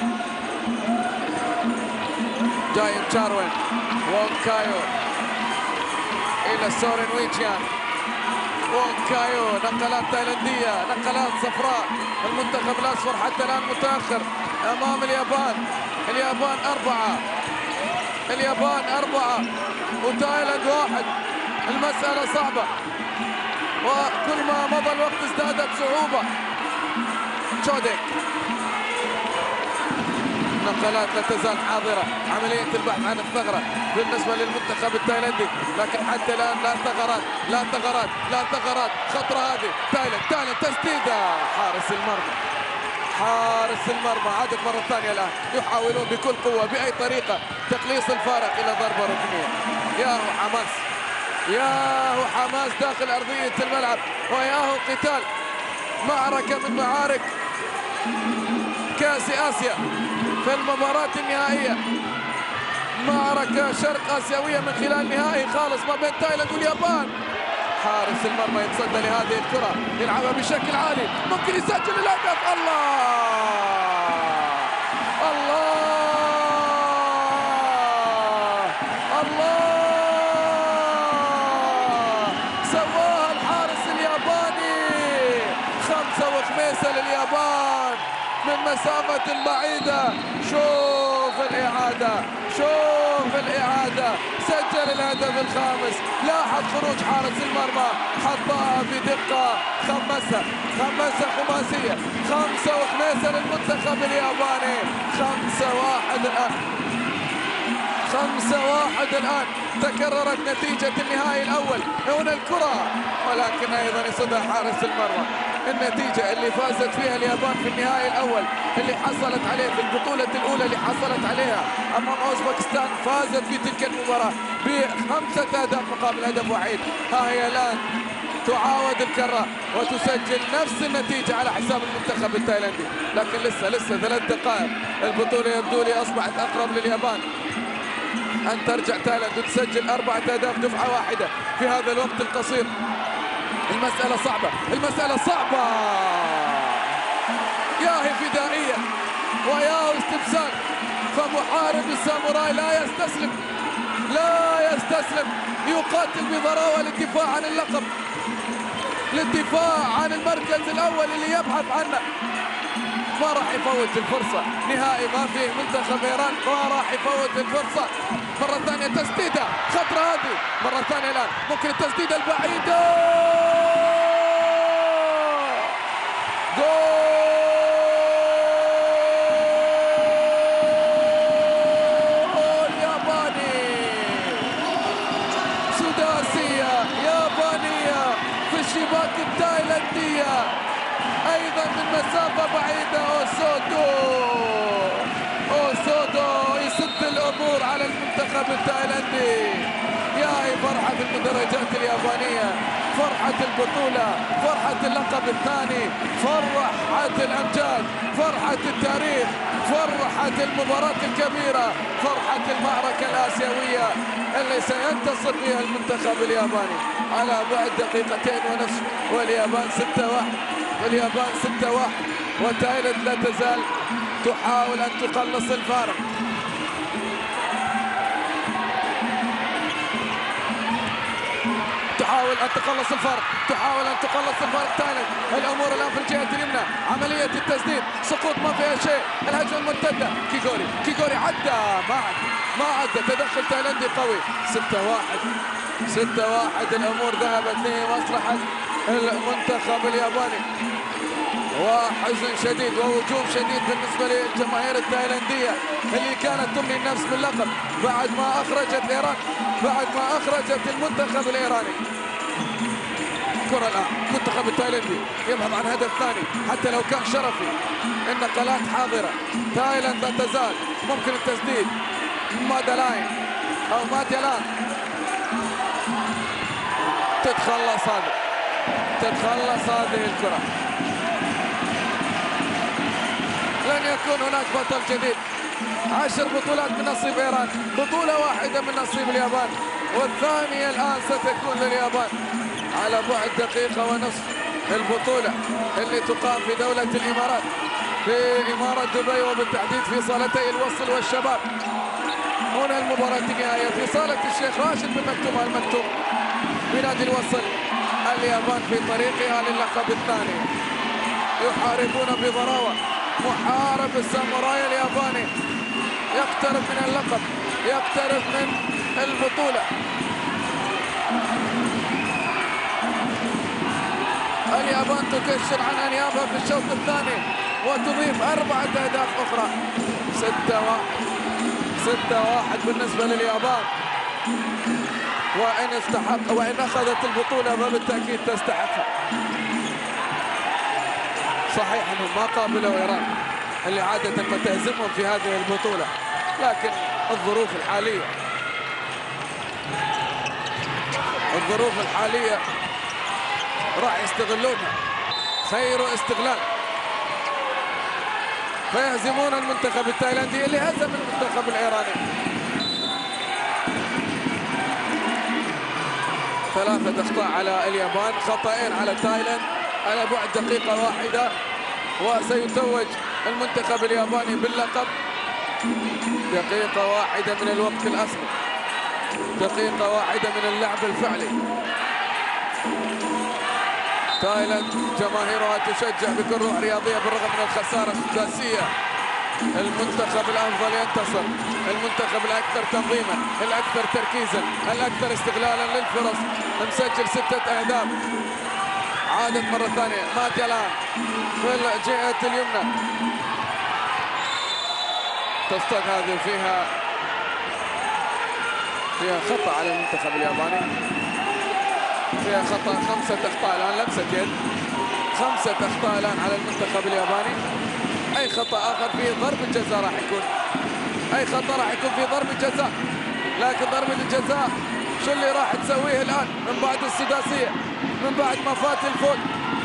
جايم تشاروين، وونكايو إلى سورين ويتشيان، وكايو، نقلات تايلاندية، نقلات صفراء. المنتخب الأصفر حتى الآن متأخر أمام اليابان. اليابان أربعة، اليابان أربعة وتايلاند واحد. المسألة صعبة، وكل ما مضى الوقت ازدادت صعوبة. تشوديك، نقلات لا تزال حاضرة، عملية البحث عن الثغرة بالنسبة للمنتخب التايلندي، لكن حتى الآن لا ثغرات، لا ثغرات، لا ثغرات. خطرة هذه، تايلاند، تايلاند تسديدة، حارس المرمى، حارس المرمى. عادت مرة ثانية الآن، يحاولون بكل قوة بأي طريقة تقليص الفارق إلى ضربة ركنية. ياهو حماس، ياهو حماس داخل أرضية الملعب، وياهو قتال. معركة من معارك كأس آسيا في المباراة النهائية، معركة شرق آسيوية من خلال نهائي خالص ما بين تايلاند واليابان. حارس المرمى يتصدى لهذه الكرة، يلعبها بشكل عالي، ممكن يسجل الهدف. الله الله الله، سواها الحارس الياباني. خمسة وخميسة لليابان من مسافة بعيدة. شوف الإعادة، شوف الإعادة، سجل الهدف الخامس. لاحظ خروج حارس المرمى، حطها بدقة، خمسة خمسة خماسية، خمسة وخميسة للمنتخب الياباني. خمسة واحد الآن، خمسة واحد الآن. تكررت نتيجة النهائي الأول، هنا الكرة، ولكن أيضا يصدها حارس المرمى. النتيجة اللي فازت فيها اليابان في النهائي الأول اللي حصلت عليه في البطولة الأولى اللي حصلت عليها أمام أوزبكستان، فازت في تلك المباراة بخمسة أهداف مقابل هدف وحيد. ها هي الآن تعاود الكرة وتسجل نفس النتيجة على حساب المنتخب التايلاندي، لكن لسه لسه ثلاث دقائق. البطولة يبدو لي أصبحت أقرب لليابان أن ترجع تايلاند وتسجل أربعة أهداف دفعة واحدة في هذا الوقت القصير. المسألة صعبة، المسألة صعبة. ياهي فدائية وياهو استبسال، فمحارب الساموراي لا يستسلم، لا يستسلم، يقاتل بضراوة للدفاع عن اللقب، للدفاع عن المركز الأول اللي يبحث عنه. ما راح يفوت الفرصة، نهائي ما فيه منتخب إيران، ما راح يفوت الفرصة. مرة ثانية تسديدة، خطرة هذه، مرة ثانية الآن ممكن التسديدة البعيدة. جول ياباني، سداسية يابانية في الشباك التايلاندية، أيضا من مسافة بعيدة. أوسودو، أوسودو يسد الأمور على المنتخب التايلاندي. ياهي فرحة في المدرجات اليابانية، فرحة البطولة، فرحة اللقب الثاني، فرحة الأمجاد، فرحة التاريخ، فرحة المباراة الكبيرة، فرحة المعركة الآسيوية اللي سينتصر فيها المنتخب الياباني على بعد دقيقتين ونصف، واليابان ستة واحد، واليابان ستة واحد، وتايلاند لا تزال تحاول أن تقلص الفارق. تحاول أن تقلص الفرق، تحاول أن تقلص الفرق تايلاند. الأمور الآن في الجهة اليمنى، عملية التسديد، سقوط ما فيها شيء، الهجمة المرتدة، كيغوري، كيغوري عدى، ما عدى، ما عدى، تدخل تايلاندي قوي. ستة واحد، ستة واحد، الأمور ذهبت لمصلحة المنتخب الياباني، وحزن شديد وهجوم شديد بالنسبة للجماهير التايلاندية اللي كانت تمني النفس باللقب بعد ما أخرجت إيران، بعد ما أخرجت المنتخب الإيراني. كرة الآن المنتخب التايلاندي يبحث عن هدف ثاني حتى لو كان شرفي. النقلات حاضرة، تايلاند لا تزال، ممكن التسديد، مادلاين أو ماديالان تتخلص هذه، تتخلص هذه الكرة. لن يكون هناك بطل جديد، عشر بطولات من نصيب إيران، بطولة واحدة من نصيب اليابان، والثانية الآن ستكون لليابان على بعد دقيقة ونصف. البطولة اللي تقام في دولة الإمارات، في إمارة دبي، وبالتحديد في صالتي الوصل والشباب. هنا المباراة النهائية في صالة الشيخ راشد بن مكتوم المكتوم بنادي الوصل. اليابان في طريقها للقب الثاني، يحاربون بضراوة. محارب الساموراي الياباني يقترب من اللقب، يقترب من البطولة. اليابان تكشر عن أنيابها في الشوط الثاني وتضيف أربعة أهداف أخرى. ستة واحد ستة واحد بالنسبة لليابان، وإن استحق وإن أخذت البطولة فبالتأكيد تستحقها. صحيح أنهم ما قابلوا إيران اللي عادة ما تهزمهم في هذه البطولة، لكن الظروف الحالية الظروف الحالية راح يستغلونها خير استغلال، فيهزمون المنتخب التايلاندي اللي هزم المنتخب الإيراني. ثلاثة أخطاء على اليابان، خطأين على تايلاند على بعد دقيقة واحدة، وسيتوج المنتخب الياباني باللقب. دقيقة واحدة من الوقت الأصلي، دقيقة واحدة من اللعب الفعلي. تايلاند جماهيرها تشجع بكل روح رياضية بالرغم من الخسارة السداسية. المنتخب الأفضل ينتصر، المنتخب الأكثر تنظيما، الأكثر تركيزا، الأكثر استغلالا للفرص، مسجل ستة أهداف. عادت مرة ثانية ماتيالان في الجهة اليمنى، تصطاد هذه فيها فيها خطأ على المنتخب الياباني، فيها خطأ. خمسة أخطاء الآن، لمسة يد، خمسة أخطاء الآن على المنتخب الياباني. أي خطأ آخر فيه ضربة جزاء راح يكون، أي خطأ راح يكون فيه ضربة جزاء، لكن ضربة الجزاء شو اللي راح تسويه الآن من بعد السداسية، من بعد ما فات الفوت،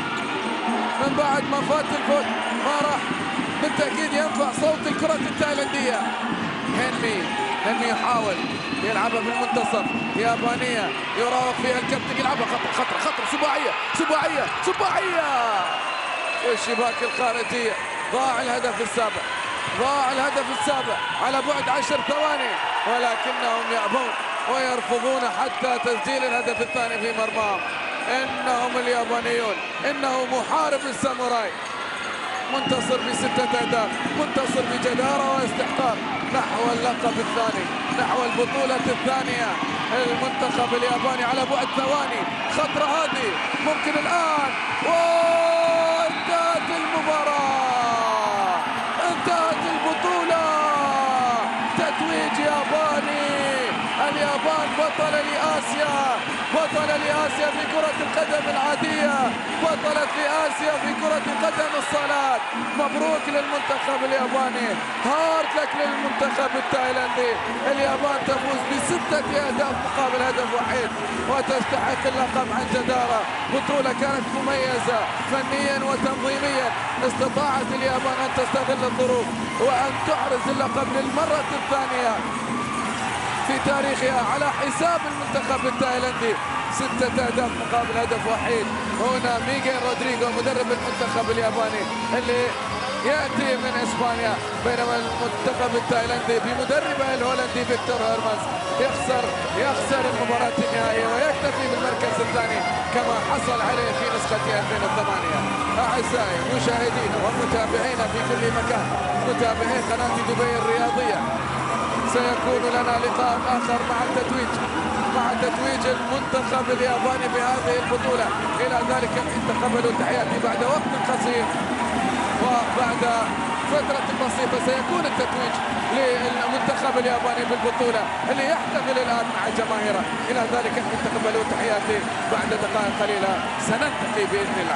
من بعد ما فات الفوت ما راح بالتأكيد ينفع صوت الكرة التايلاندية. هنمي هنمي يحاول يلعبها في المنتصف، يابانية يراوغ فيها الكابتن، يلعبها خطر خطر خطر، سباعية سباعية سباعية في الشباك الخارجية. ضاع الهدف السابع، ضاع الهدف السابع على بعد عشر ثواني، ولكنهم يأبون ويرفضون حتى تسجيل الهدف الثاني في مرماهم. إنهم اليابانيون، إنه محارب الساموراي، منتصر بستة أهداف، منتصر بجدارة واستحقاق نحو اللقب الثاني، نحو البطولة الثانية. المنتخب الياباني على بعد ثواني، خطرة هذه ممكن الآن، وانتهت المباراة، انتهت البطولة. تتويج ياباني، اليابان بطلة لآسيا، بطلة لآسيا في كرة القدم العادية، بطلة لآسيا في كرة القدم الصالات. مبروك للمنتخب الياباني، هارد لك للمنتخب التايلاندي. اليابان تفوز بستة أهداف مقابل هدف وحيد وتستحق اللقب عن جدارة. بطولة كانت مميزة فنيا وتنظيميا، استطاعت اليابان أن تستغل الظروف وأن تحرز اللقب للمرة الثانية في تاريخها على حساب المنتخب التايلاندي. ستة أهداف مقابل هدف وحيد. هنا ميغيل رودريغو مدرب المنتخب الياباني اللي يأتي من إسبانيا، بينما المنتخب التايلاندي بمدربه الهولندي فيكتور هيرمانز يخسر يخسر المباراة النهائية ويكتفي بالمركز الثاني كما حصل عليه في نسخة ألفين وثمانية. أعزائي مشاهدينا ومتابعينا في كل مكان، متابعي قناة دبي الرياضية، سيكون لنا لقاء آخر مع التتويج مع تتويج المنتخب الياباني بهذه البطولة. إلى ذلك تقبلوا تحياتي بعد وقت قصير وبعد فترة بسيطة سيكون التتويج للمنتخب الياباني بالبطولة اللي يحتفل الآن مع جماهيره. إلى ذلك تقبلوا تحياتي، بعد دقائق قليلة سنلتقي بإذن الله.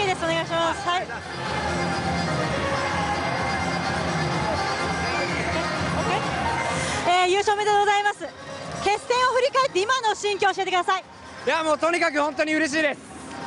OK です。お願いします。はい。えー、優勝おめでとうございます。決戦を振り返って今の心境を教えてください。 いやもうとにかく本当に嬉しいです。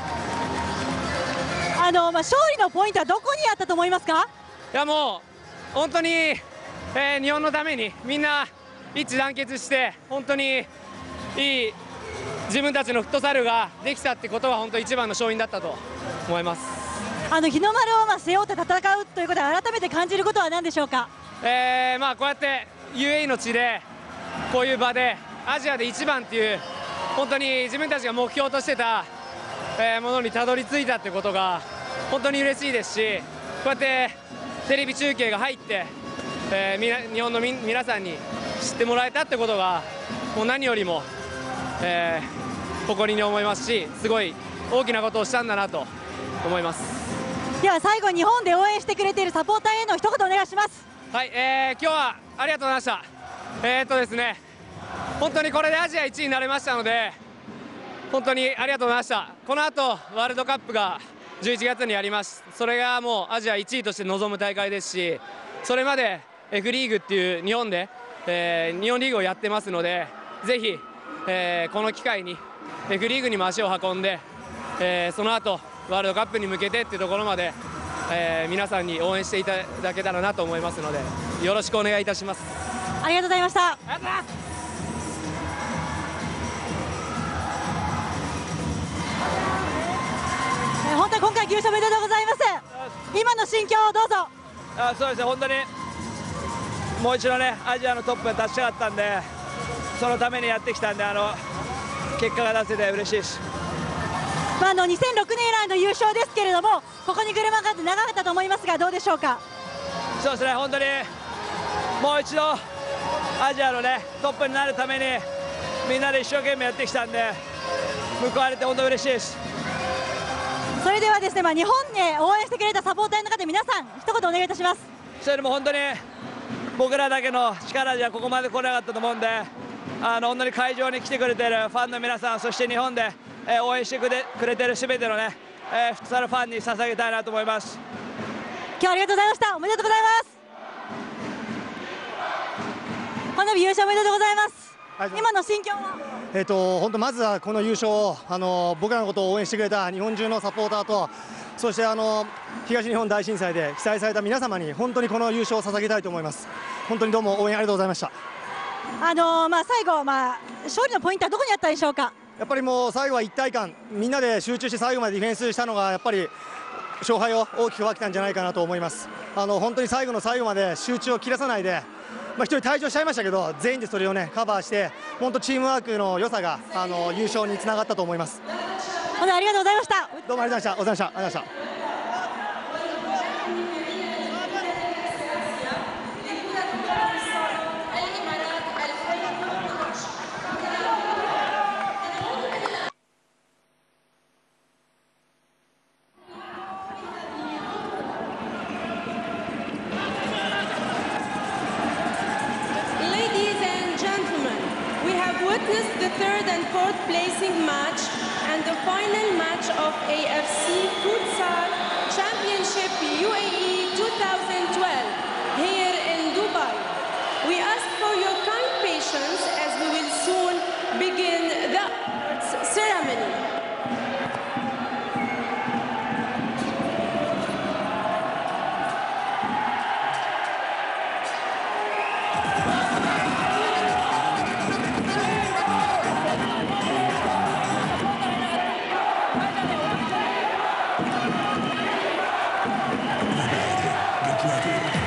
あの、まあ、勝利のポイントはどこにあったと思いますか？ いやもう本当に、えー、日本のためにみんな一致団結して本当にいい自分たちのフットサルができたってことは本当一番の勝因だったと思います。 あの日の丸をまあ背負って戦うということで改めて感じることは何でしょうか？ えー、まあこうやって ユーエーイー の地でこういう場でアジアで一番っていう本当に自分たちが目標としてた、えー、ものにたどり着いたってことが本当に嬉しいですし、こうやってテレビ中継が入って、えー、みな日本のみ皆さんに知ってもらえたってことがもう何よりも、えー、誇りに思いますし、すごい大きなことをしたんだなと思います。 では最後、日本で応援してくれているサポーターへの一言お願いします。 はい、えー、今日はありがとうございました。えーっとですね本当にこれでアジアいちいになれましたので本当にありがとうございました。この後ワールドカップがじゅういちがつにあります。それがもうアジアいちいとして臨む大会ですし、それまで F リーグっていう日本で、えー、日本リーグをやってますので、ぜひ、えー、この機会に F リーグにも足を運んで、えー、その後ワールドカップに向けてっていうところまで、えー、皆さんに応援していただけたらなと思いますので、よろしくお願いいたします。 ありがとうございました。 ありがとうございます。 本当に今回優勝おめでとうございます。今の心境をどうぞ。 あそうですね、本当にもう一度ねアジアのトップに立ちたかったんで、そのためにやってきたんで、あの結果が出せて嬉しいです。 まあ、あのにせんろくねん以来の優勝ですけれども、ここに来るまで長かったと思いますがどうでしょうか？ そうですね、本当にもう一度アジアのねトップになるためにみんなで一生懸命やってきたんで、報われて本当に嬉しいです。 それではですね、まあ、日本で応援してくれたサポーターの方、皆さん一言お願いいたします。 それでも本当に僕らだけの力じゃここまで来なかったと思うんで、あの本当に会場に来てくれているファンの皆さん、そして日本で、えー、応援してくれくれているすべてのね、えー、フットサルファンに捧げたいなと思います。 今日はありがとうございました。おめでとうございます。この優勝おめでとうございます。今の心境は？ えーと本当まずはこの優勝をあの僕らのことを応援してくれた日本中のサポーターと、そしてあの東日本大震災で被災された皆様に本当にこの優勝を捧げたいと思います。本当にどうも応援ありがとうございました。 あのー、まあ最後、まあ、勝利のポイントはどこにあったでしょうか？ やっぱりもう最後は一体感、みんなで集中して最後までディフェンスしたのがやっぱり勝敗を大きく分けたんじゃないかなと思います。あの本当に最後の最後まで集中を切らさないで、まあ、一人退場しちゃいましたけど全員でそれをねカバーして、本当チームワークの良さがあの優勝につながったと思います。 本当にありがとうございました。 どうもありがとうございました。ありがとうございました。 Witnessed the third and fourth placing match and the final match of A F C Futsal Championship U A E twenty twelve here in Dubai. We ask for your kind patience as we will soon begin the ceremony. Get ready, get ready.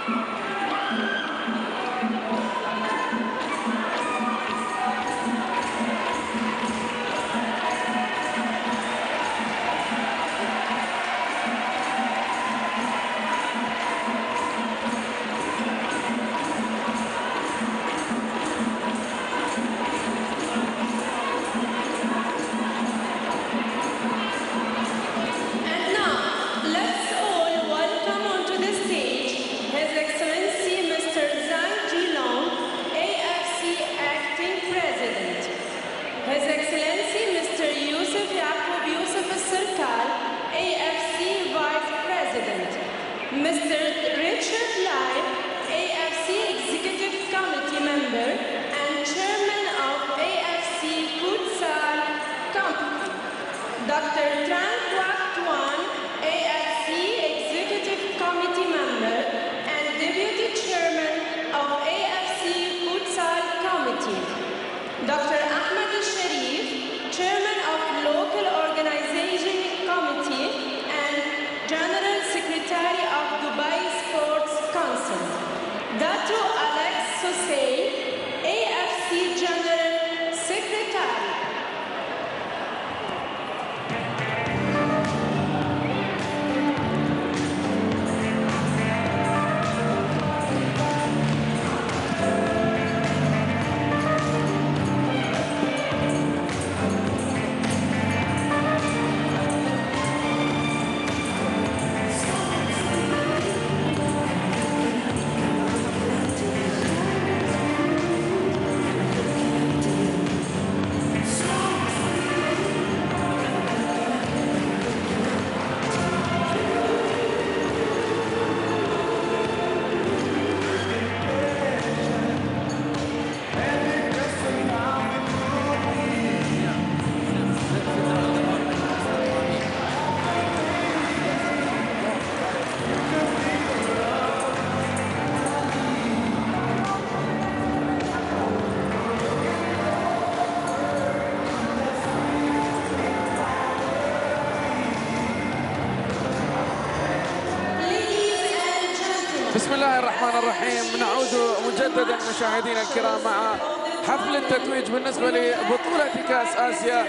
بسم الله الرحمن الرحيم. نعود مجددا مشاهدينا الكرام مع حفل التتويج بالنسبة لبطولة كأس آسيا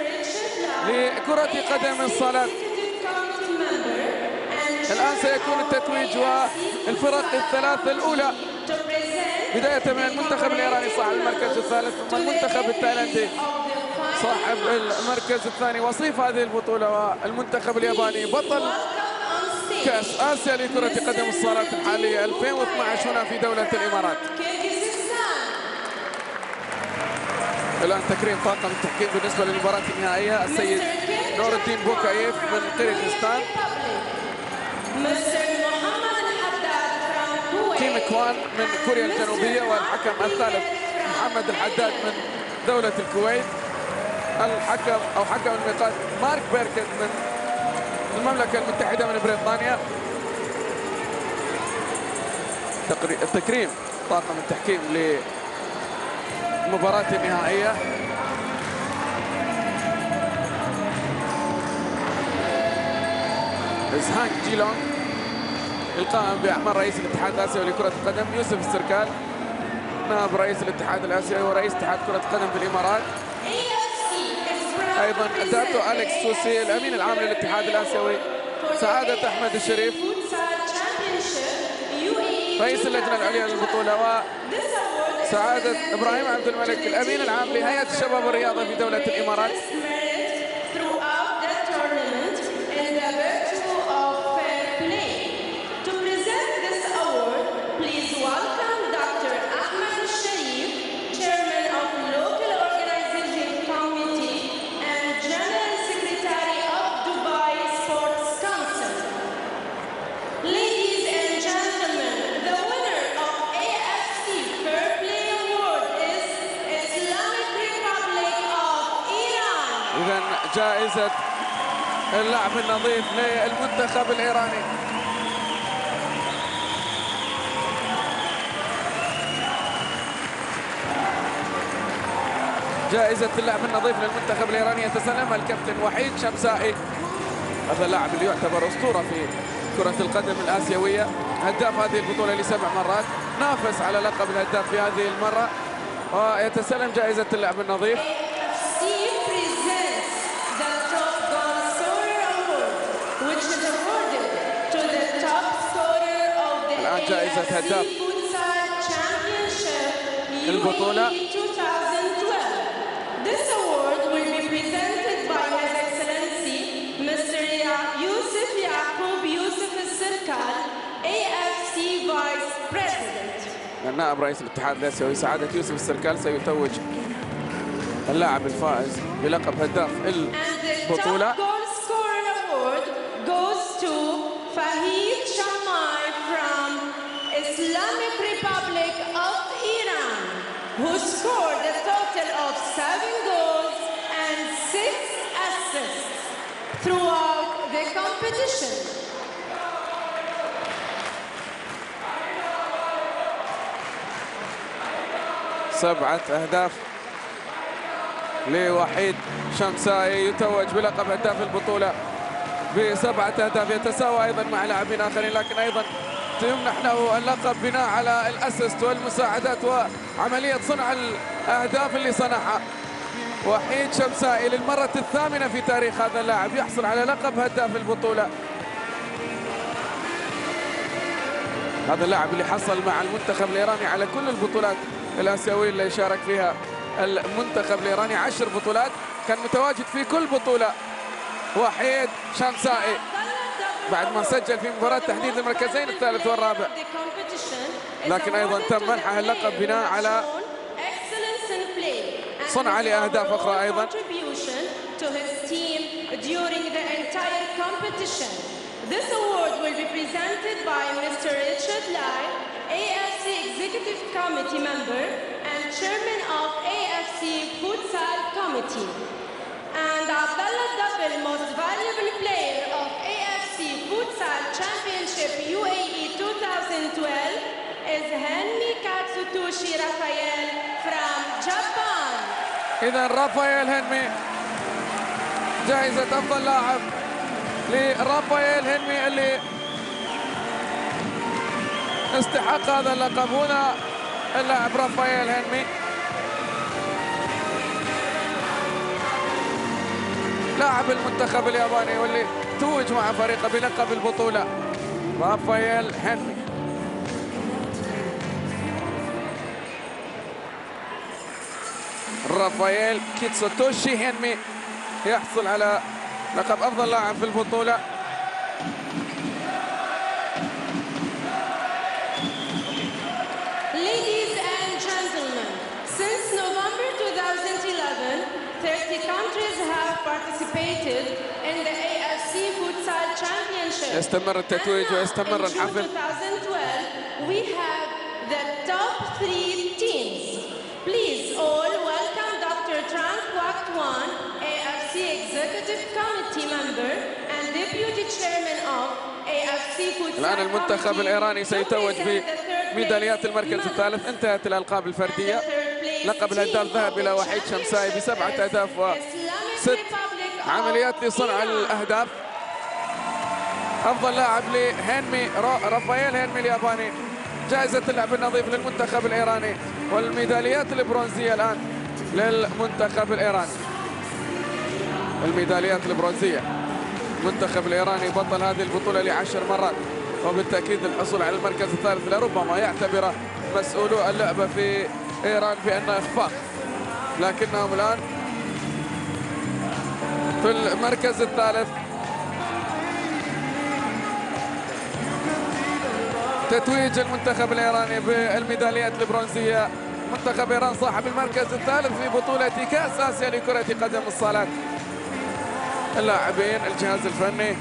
لكرة قدم الصالات. الآن سيكون التتويج والفرق الثلاث الأولى بداية من المنتخب الإيراني صاحب المركز الثالث، ثم المنتخب التايلاندي صاحب المركز الثاني وصيف هذه البطولة، والمنتخب الياباني بطل كأس آسيا لكرة قدم الصالات الحالية ألفين واثنعش هنا في دولة الإمارات. الآن تكريم طاقم التحكيم بالنسبة للمباراة النهائية السيد نور الدين بوكايف من قرغيزستان، كيم كوان من كوريا الجنوبية، والحكم الثالث محمد الحداد من دولة الكويت. الحكم أو حكم الميقات مارك بيركت من المملكة المتحدة من بريطانيا. تكريم طاقم التحكيم للمباراة النهائية. إزهانج جيلونغ القائم بأعمال رئيس الاتحاد الآسيوي لكرة القدم، يوسف السركال نائب رئيس الاتحاد الآسيوي ورئيس اتحاد كرة القدم في الإمارات، أيضا داتو أليكس سوسي الأمين العام للاتحاد الآسيوي، سعادة أحمد الشريف رئيس اللجنة العليا للبطولة، وسعادة إبراهيم عبد الملك الأمين العام لهيئة الشباب والرياضة في دولة الإمارات. جائزة اللعب النظيف للمنتخب الإيراني. جائزة اللعب النظيف للمنتخب الإيراني يتسلمها الكابتن وحيد شمسائي، هذا اللاعب اللي يعتبر أسطورة في كرة القدم الآسيوية، هداف هذه البطولة لسبع مرات، نافس على لقب الهداف في هذه المرة ويتسلم جائزة اللعب النظيف. الآن جائزة هداف البطولة. This award will be presented by His Excellency Mister Yusuf Yaqub Yusuf Al-Sirkal, A F C Vice President. نائب رئيس الاتحاد الآسيوي سعادة يوسف السركال سيتوج اللاعب الفائز بلقب هداف البطولة. And the top goal scorer award goes to Fahid Shamai from Islamic Republic of Iran, who scored a total of seven goals and six assists throughout the competition. سبعة أهداف لوحيد شمسائي، يتوج بلقب هداف البطولة بسبعة أهداف، يتساوى أيضا مع لاعبين آخرين، لكن أيضا يمنح له اللقب بناء على الأسيست والمساعدات وعملية صنع الأهداف اللي صنعها. وحيد شمسائي للمرة الثامنة في تاريخ هذا اللاعب يحصل على لقب هداف البطولة. هذا اللاعب اللي حصل مع المنتخب الإيراني على كل البطولات الآسيوية اللي شارك فيها المنتخب الإيراني، عشر بطولات، كان متواجد في كل بطولة وحيد شمسائي بعد ما سجل في مباراة تحديد المركزين الثالث والرابع، لكن أيضا تم منحه اللقب بناء على صنع لأهداف أخرى أيضا. This award will be presented by Mister Richard Lai, A F C Executive Committee member and Chairman of A F C Futsal Committee. And Abdallah Double, most valuable player of A F C Futsal Championship U A E twenty twelve is Henmi Katsutoshi Rafael from Japan. إذا رافائيل هنمي جائزة أفضل لاعب لرافائيل هنمي اللي استحق هذا اللقب. هنا اللاعب رافائيل هنمي لاعب المنتخب الياباني واللي توج مع فريقه بلقب البطولة. رافائيل هنمي رافائيل كيتسوتوشي هنمي يحصل على لقب أفضل لاعب في البطولة. Ladies and gentlemen, since November twenty eleven, thirty countries have participated in the A F C Futsal Championship. يستمر التتويج ويستمر الحفل. twenty twelve, we have the top three teams. Please all welcome Doctor Trang Quoc Tuan, A F C Executive Committee member and Deputy Chairman of A F C Futsal. الآن المنتخب الإيراني سيتوج بميداليات المركز الثالث. انتهت الألقاب الفردية. لقب الهداف ذهب إلى وحيد شمسائي بسبعة أهداف وست عمليات لصنع الأهداف. أفضل لاعب لهنمي رافائيل هنمي الياباني. جائزة اللعب النظيف للمنتخب الإيراني، والميداليات البرونزية الآن للمنتخب الإيراني. الميداليات البرونزية، المنتخب الإيراني بطل هذه البطولة لعشر مرات، وبالتأكيد الحصول على المركز الثالث لربما يعتبره مسؤولو اللعبة في إيران بأنه إخفاق، لكنهم الآن في المركز الثالث. تتويج المنتخب الإيراني بالميداليات البرونزية. منتخب إيران صاحب المركز الثالث في بطولة كأس آسيا لكرة قدم الصالات. اللاعبين، الجهاز الفني،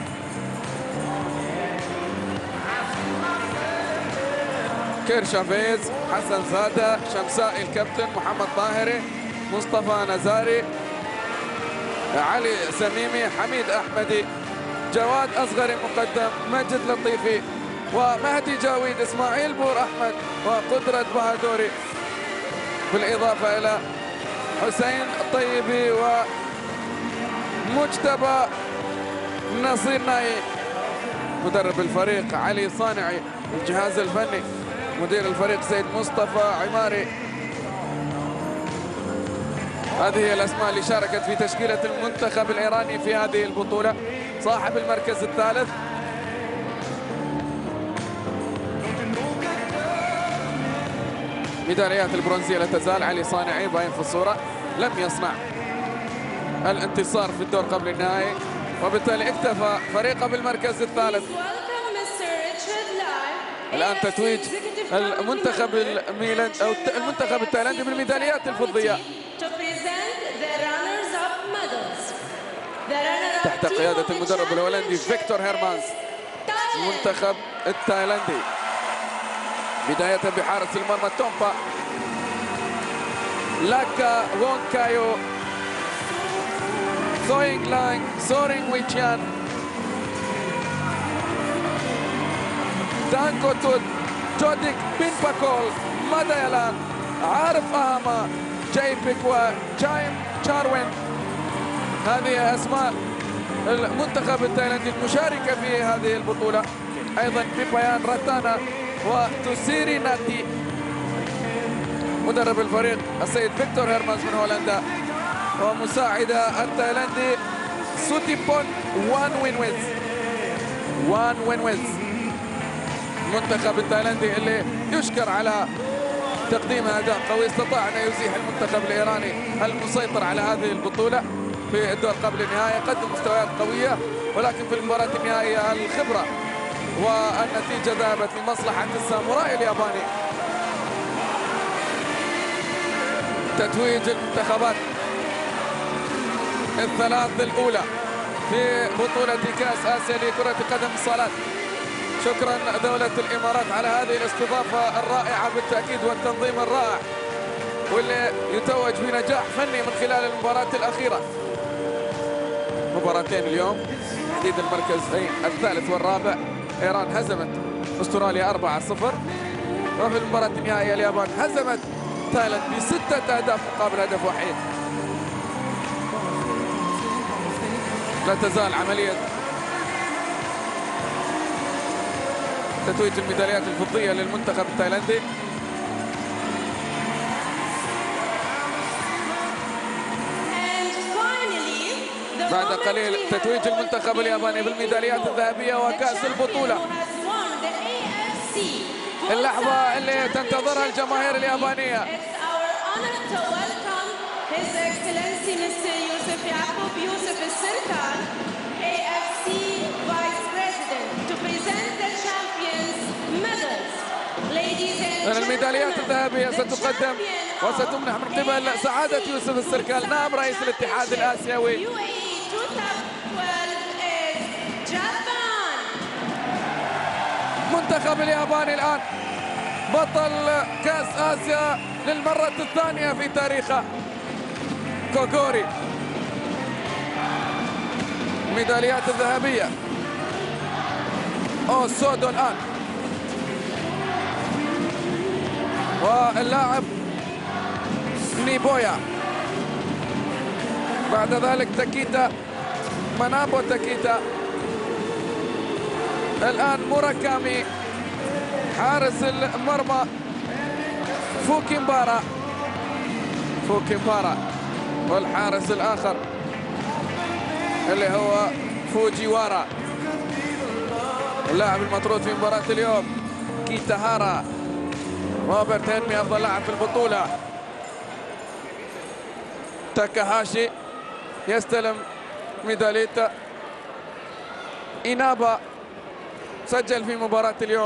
كيرشافيز، حسن زادة، شمسائي الكابتن، محمد طاهري، مصطفى نزاري، علي سميمي، حميد أحمدي، جواد أصغري مقدم، مجد لطيفي، ومهدي جاويد، إسماعيل بور أحمد، وقدرة بهادوري، بالإضافة إلى حسين الطيبي ومجتبى نصير ناي. مدرب الفريق علي صانعي، الجهاز الفني مدير الفريق سيد مصطفى عماري. هذه هي الأسماء اللي شاركت في تشكيلة المنتخب الإيراني في هذه البطولة. صاحب المركز الثالث ميداليات البرونزية لا تزال علي صانعي باين في الصورة، لم يصنع الانتصار في الدور قبل النهائي، وبالتالي اكتفى فريقه بالمركز الثالث. الآن تتويج المنتخب الميلان أو المنتخب التايلاندي بالميداليات الفضية تحت قيادة المدرب الهولندي فيكتور هيرمانز. المنتخب التايلاندي بداية بحارس المرمى تومبا لاكا وونكايو سوينغ لانغ سورينغ ويتشيان دانكو تود جوديك بينباكول مادايلان عارف أهما جاي بيكوا جايم تشاروين. هذه أسماء المنتخب التايلاندي المشاركة في هذه البطولة. أيضا بيبايان راتانا وتوسيري ناتي. مدرب الفريق السيد فيكتور هيرمانز من هولندا، ومساعدة التايلاندي سوتيبون وان وينويز. وان وينويز المنتخب التايلاندي اللي يشكر على تقديم أداء قوي، استطاع أن يزيح المنتخب الإيراني المسيطر على هذه البطولة في الدور قبل النهاية. قدم مستويات قوية، ولكن في المباراة النهائية الخبرة والنتيجة ذهبت لمصلحة الساموراي الياباني. تتويج المنتخبات الثلاث الأولى في بطولة كأس آسيا لكرة قدم الصالات. شكرا دولة الإمارات على هذه الاستضافة الرائعة بالتأكيد والتنظيم الرائع، واللي يتوج بنجاح فني من خلال المباراة الأخيرة. مباراتين اليوم، تحديد المركزين الثالث والرابع. إيران هزمت أستراليا أربعة صفر، وفي المباراة النهائية اليابان هزمت تايلاند بستة أهداف مقابل هدف وحيد. لا تزال عملية تتويج الميداليات الفضية للمنتخب التايلاندي. بعد قليل تتويج المنتخب الياباني بالميداليات الذهبية وكأس البطولة. اللحظة اللي تنتظرها الجماهير اليابانية. الميداليات الذهبية ستقدم وستمنح من قبل سعادة يوسف السركال نائب رئيس الاتحاد الآسيوي. منتخب الياباني الآن بطل كأس آسيا للمرة الثانية في تاريخه. كوغوري ميداليات الذهبية. أو سودو الآن، واللاعب نيبويا، بعد ذلك تاكيتا منابو تاكيتا. الآن موراكامي حارس المرمى فوكيمبارا فوكيمبارا والحارس الآخر اللي هو فوجيوارا. اللاعب المطرود في مباراة اليوم كيتاهارا. روبرت هنمي أفضل لاعب في البطولة. تاكاهاشي يستلم ميدالية. إنابا سجل في مباراة اليوم.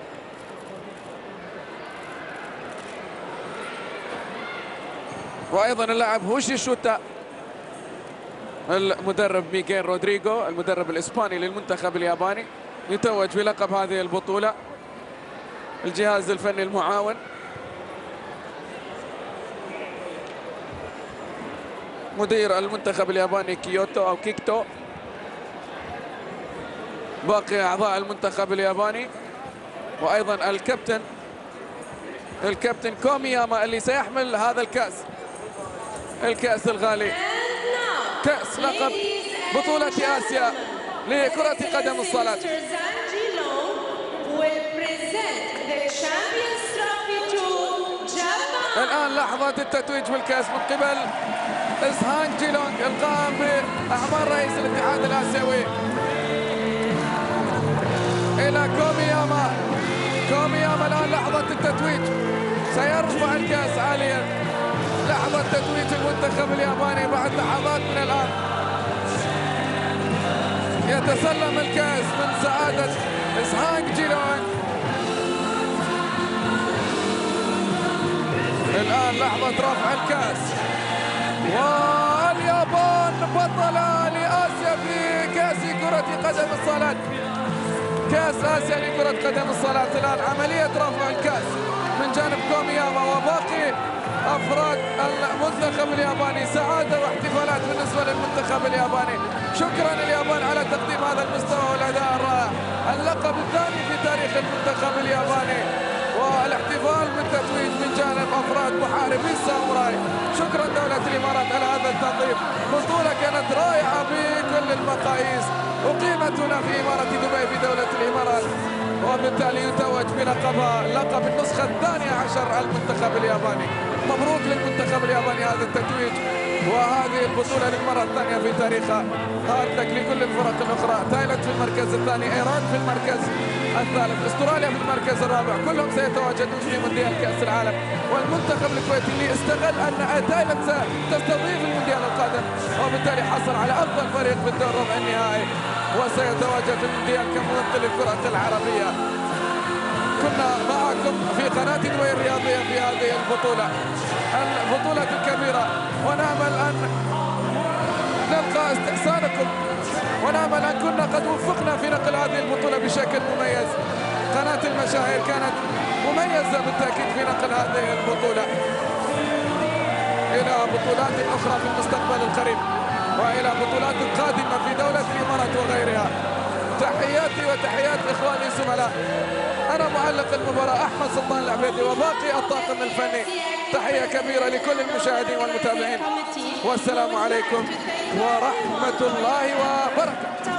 وأيضا اللاعب هوشي شوتا. المدرب ميغيل رودريغو المدرب الإسباني للمنتخب الياباني يتوج بلقب هذه البطولة. الجهاز الفني المعاون مدير المنتخب الياباني كيوتو أو كيكتو. باقي أعضاء المنتخب الياباني، وأيضا الكابتن الكابتن كومياما اللي سيحمل هذا الكأس، الكأس الغالي، كأس لقب بطولة آسيا لكرة قدم الصالات. الآن لحظة التتويج بالكأس من قبل إسهانج جيلونغ القائم بأعمال رئيس الاتحاد الآسيوي إلى كومياما. كومياما الآن لحظة التتويج، سيرفع الكأس عاليا. لحظة تتويج المنتخب الياباني بعد لحظات من الآن، يتسلم الكأس من سعادة إسهانج جيلونغ. الآن لحظة رفع الكأس، واليابان بطلة لآسيا في كأس كرة قدم الصالات، كأس آسيا لكرة قدم الصالات. الآن عملية رفع الكأس من جانب كومياما وباقي أفراد المنتخب الياباني. سعادة واحتفالات بالنسبة للمنتخب الياباني. شكرا اليابان على تقديم هذا المستوى والأداء الرائع، اللقب الثاني في تاريخ المنتخب الياباني، والاحتفال بالتتويج من جانب أفراد محاربي الساموراي. شكرا دولة الإمارات على هذا التنظيم. بطولة كانت رائعة بكل المقاييس، أقيمت هنا في إمارة دبي في دولة الإمارات، وبالتالي يتوج بلقبها لقب النسخة الثانية عشر على المنتخب الياباني. مبروك للمنتخب الياباني هذا التتويج، وهذه البطولة للمرة الثانية في تاريخها. هارد لكل الفرق الأخرى. تايلاند في المركز الثاني، إيران في المركز الثالث، استراليا في المركز الرابع، كلهم سيتواجدون في مونديال كأس العالم. والمنتخب الكويتي اللي استغل أن تايلاند ستستضيف المونديال القادم، وبالتالي حصل على أفضل فريق في الدور ربع النهائي، وسيتواجد في المونديال كممثل الكرة العربية. كنا معكم في قناة دبي الرياضية في هذه البطولة البطولة الكبيرة، ونأمل أن نلقى استحسانكم، ونأمل أن كنا قد وفقنا في نقل هذه البطولة بشكل مميز. قناة المشاهير كانت مميزة بالتأكيد في نقل هذه البطولة إلى بطولات أخرى في المستقبل القريب، وإلى بطولات قادمة في دولة الإمارات وغيرها. تحياتي وتحيات إخواني الزملاء. أنا معلق المباراة أحمد سلطان العبيدي وباقي الطاقم الفني. تحية كبيرة لكل المشاهدين والمتابعين، والسلام عليكم ورحمة الله وبركاته.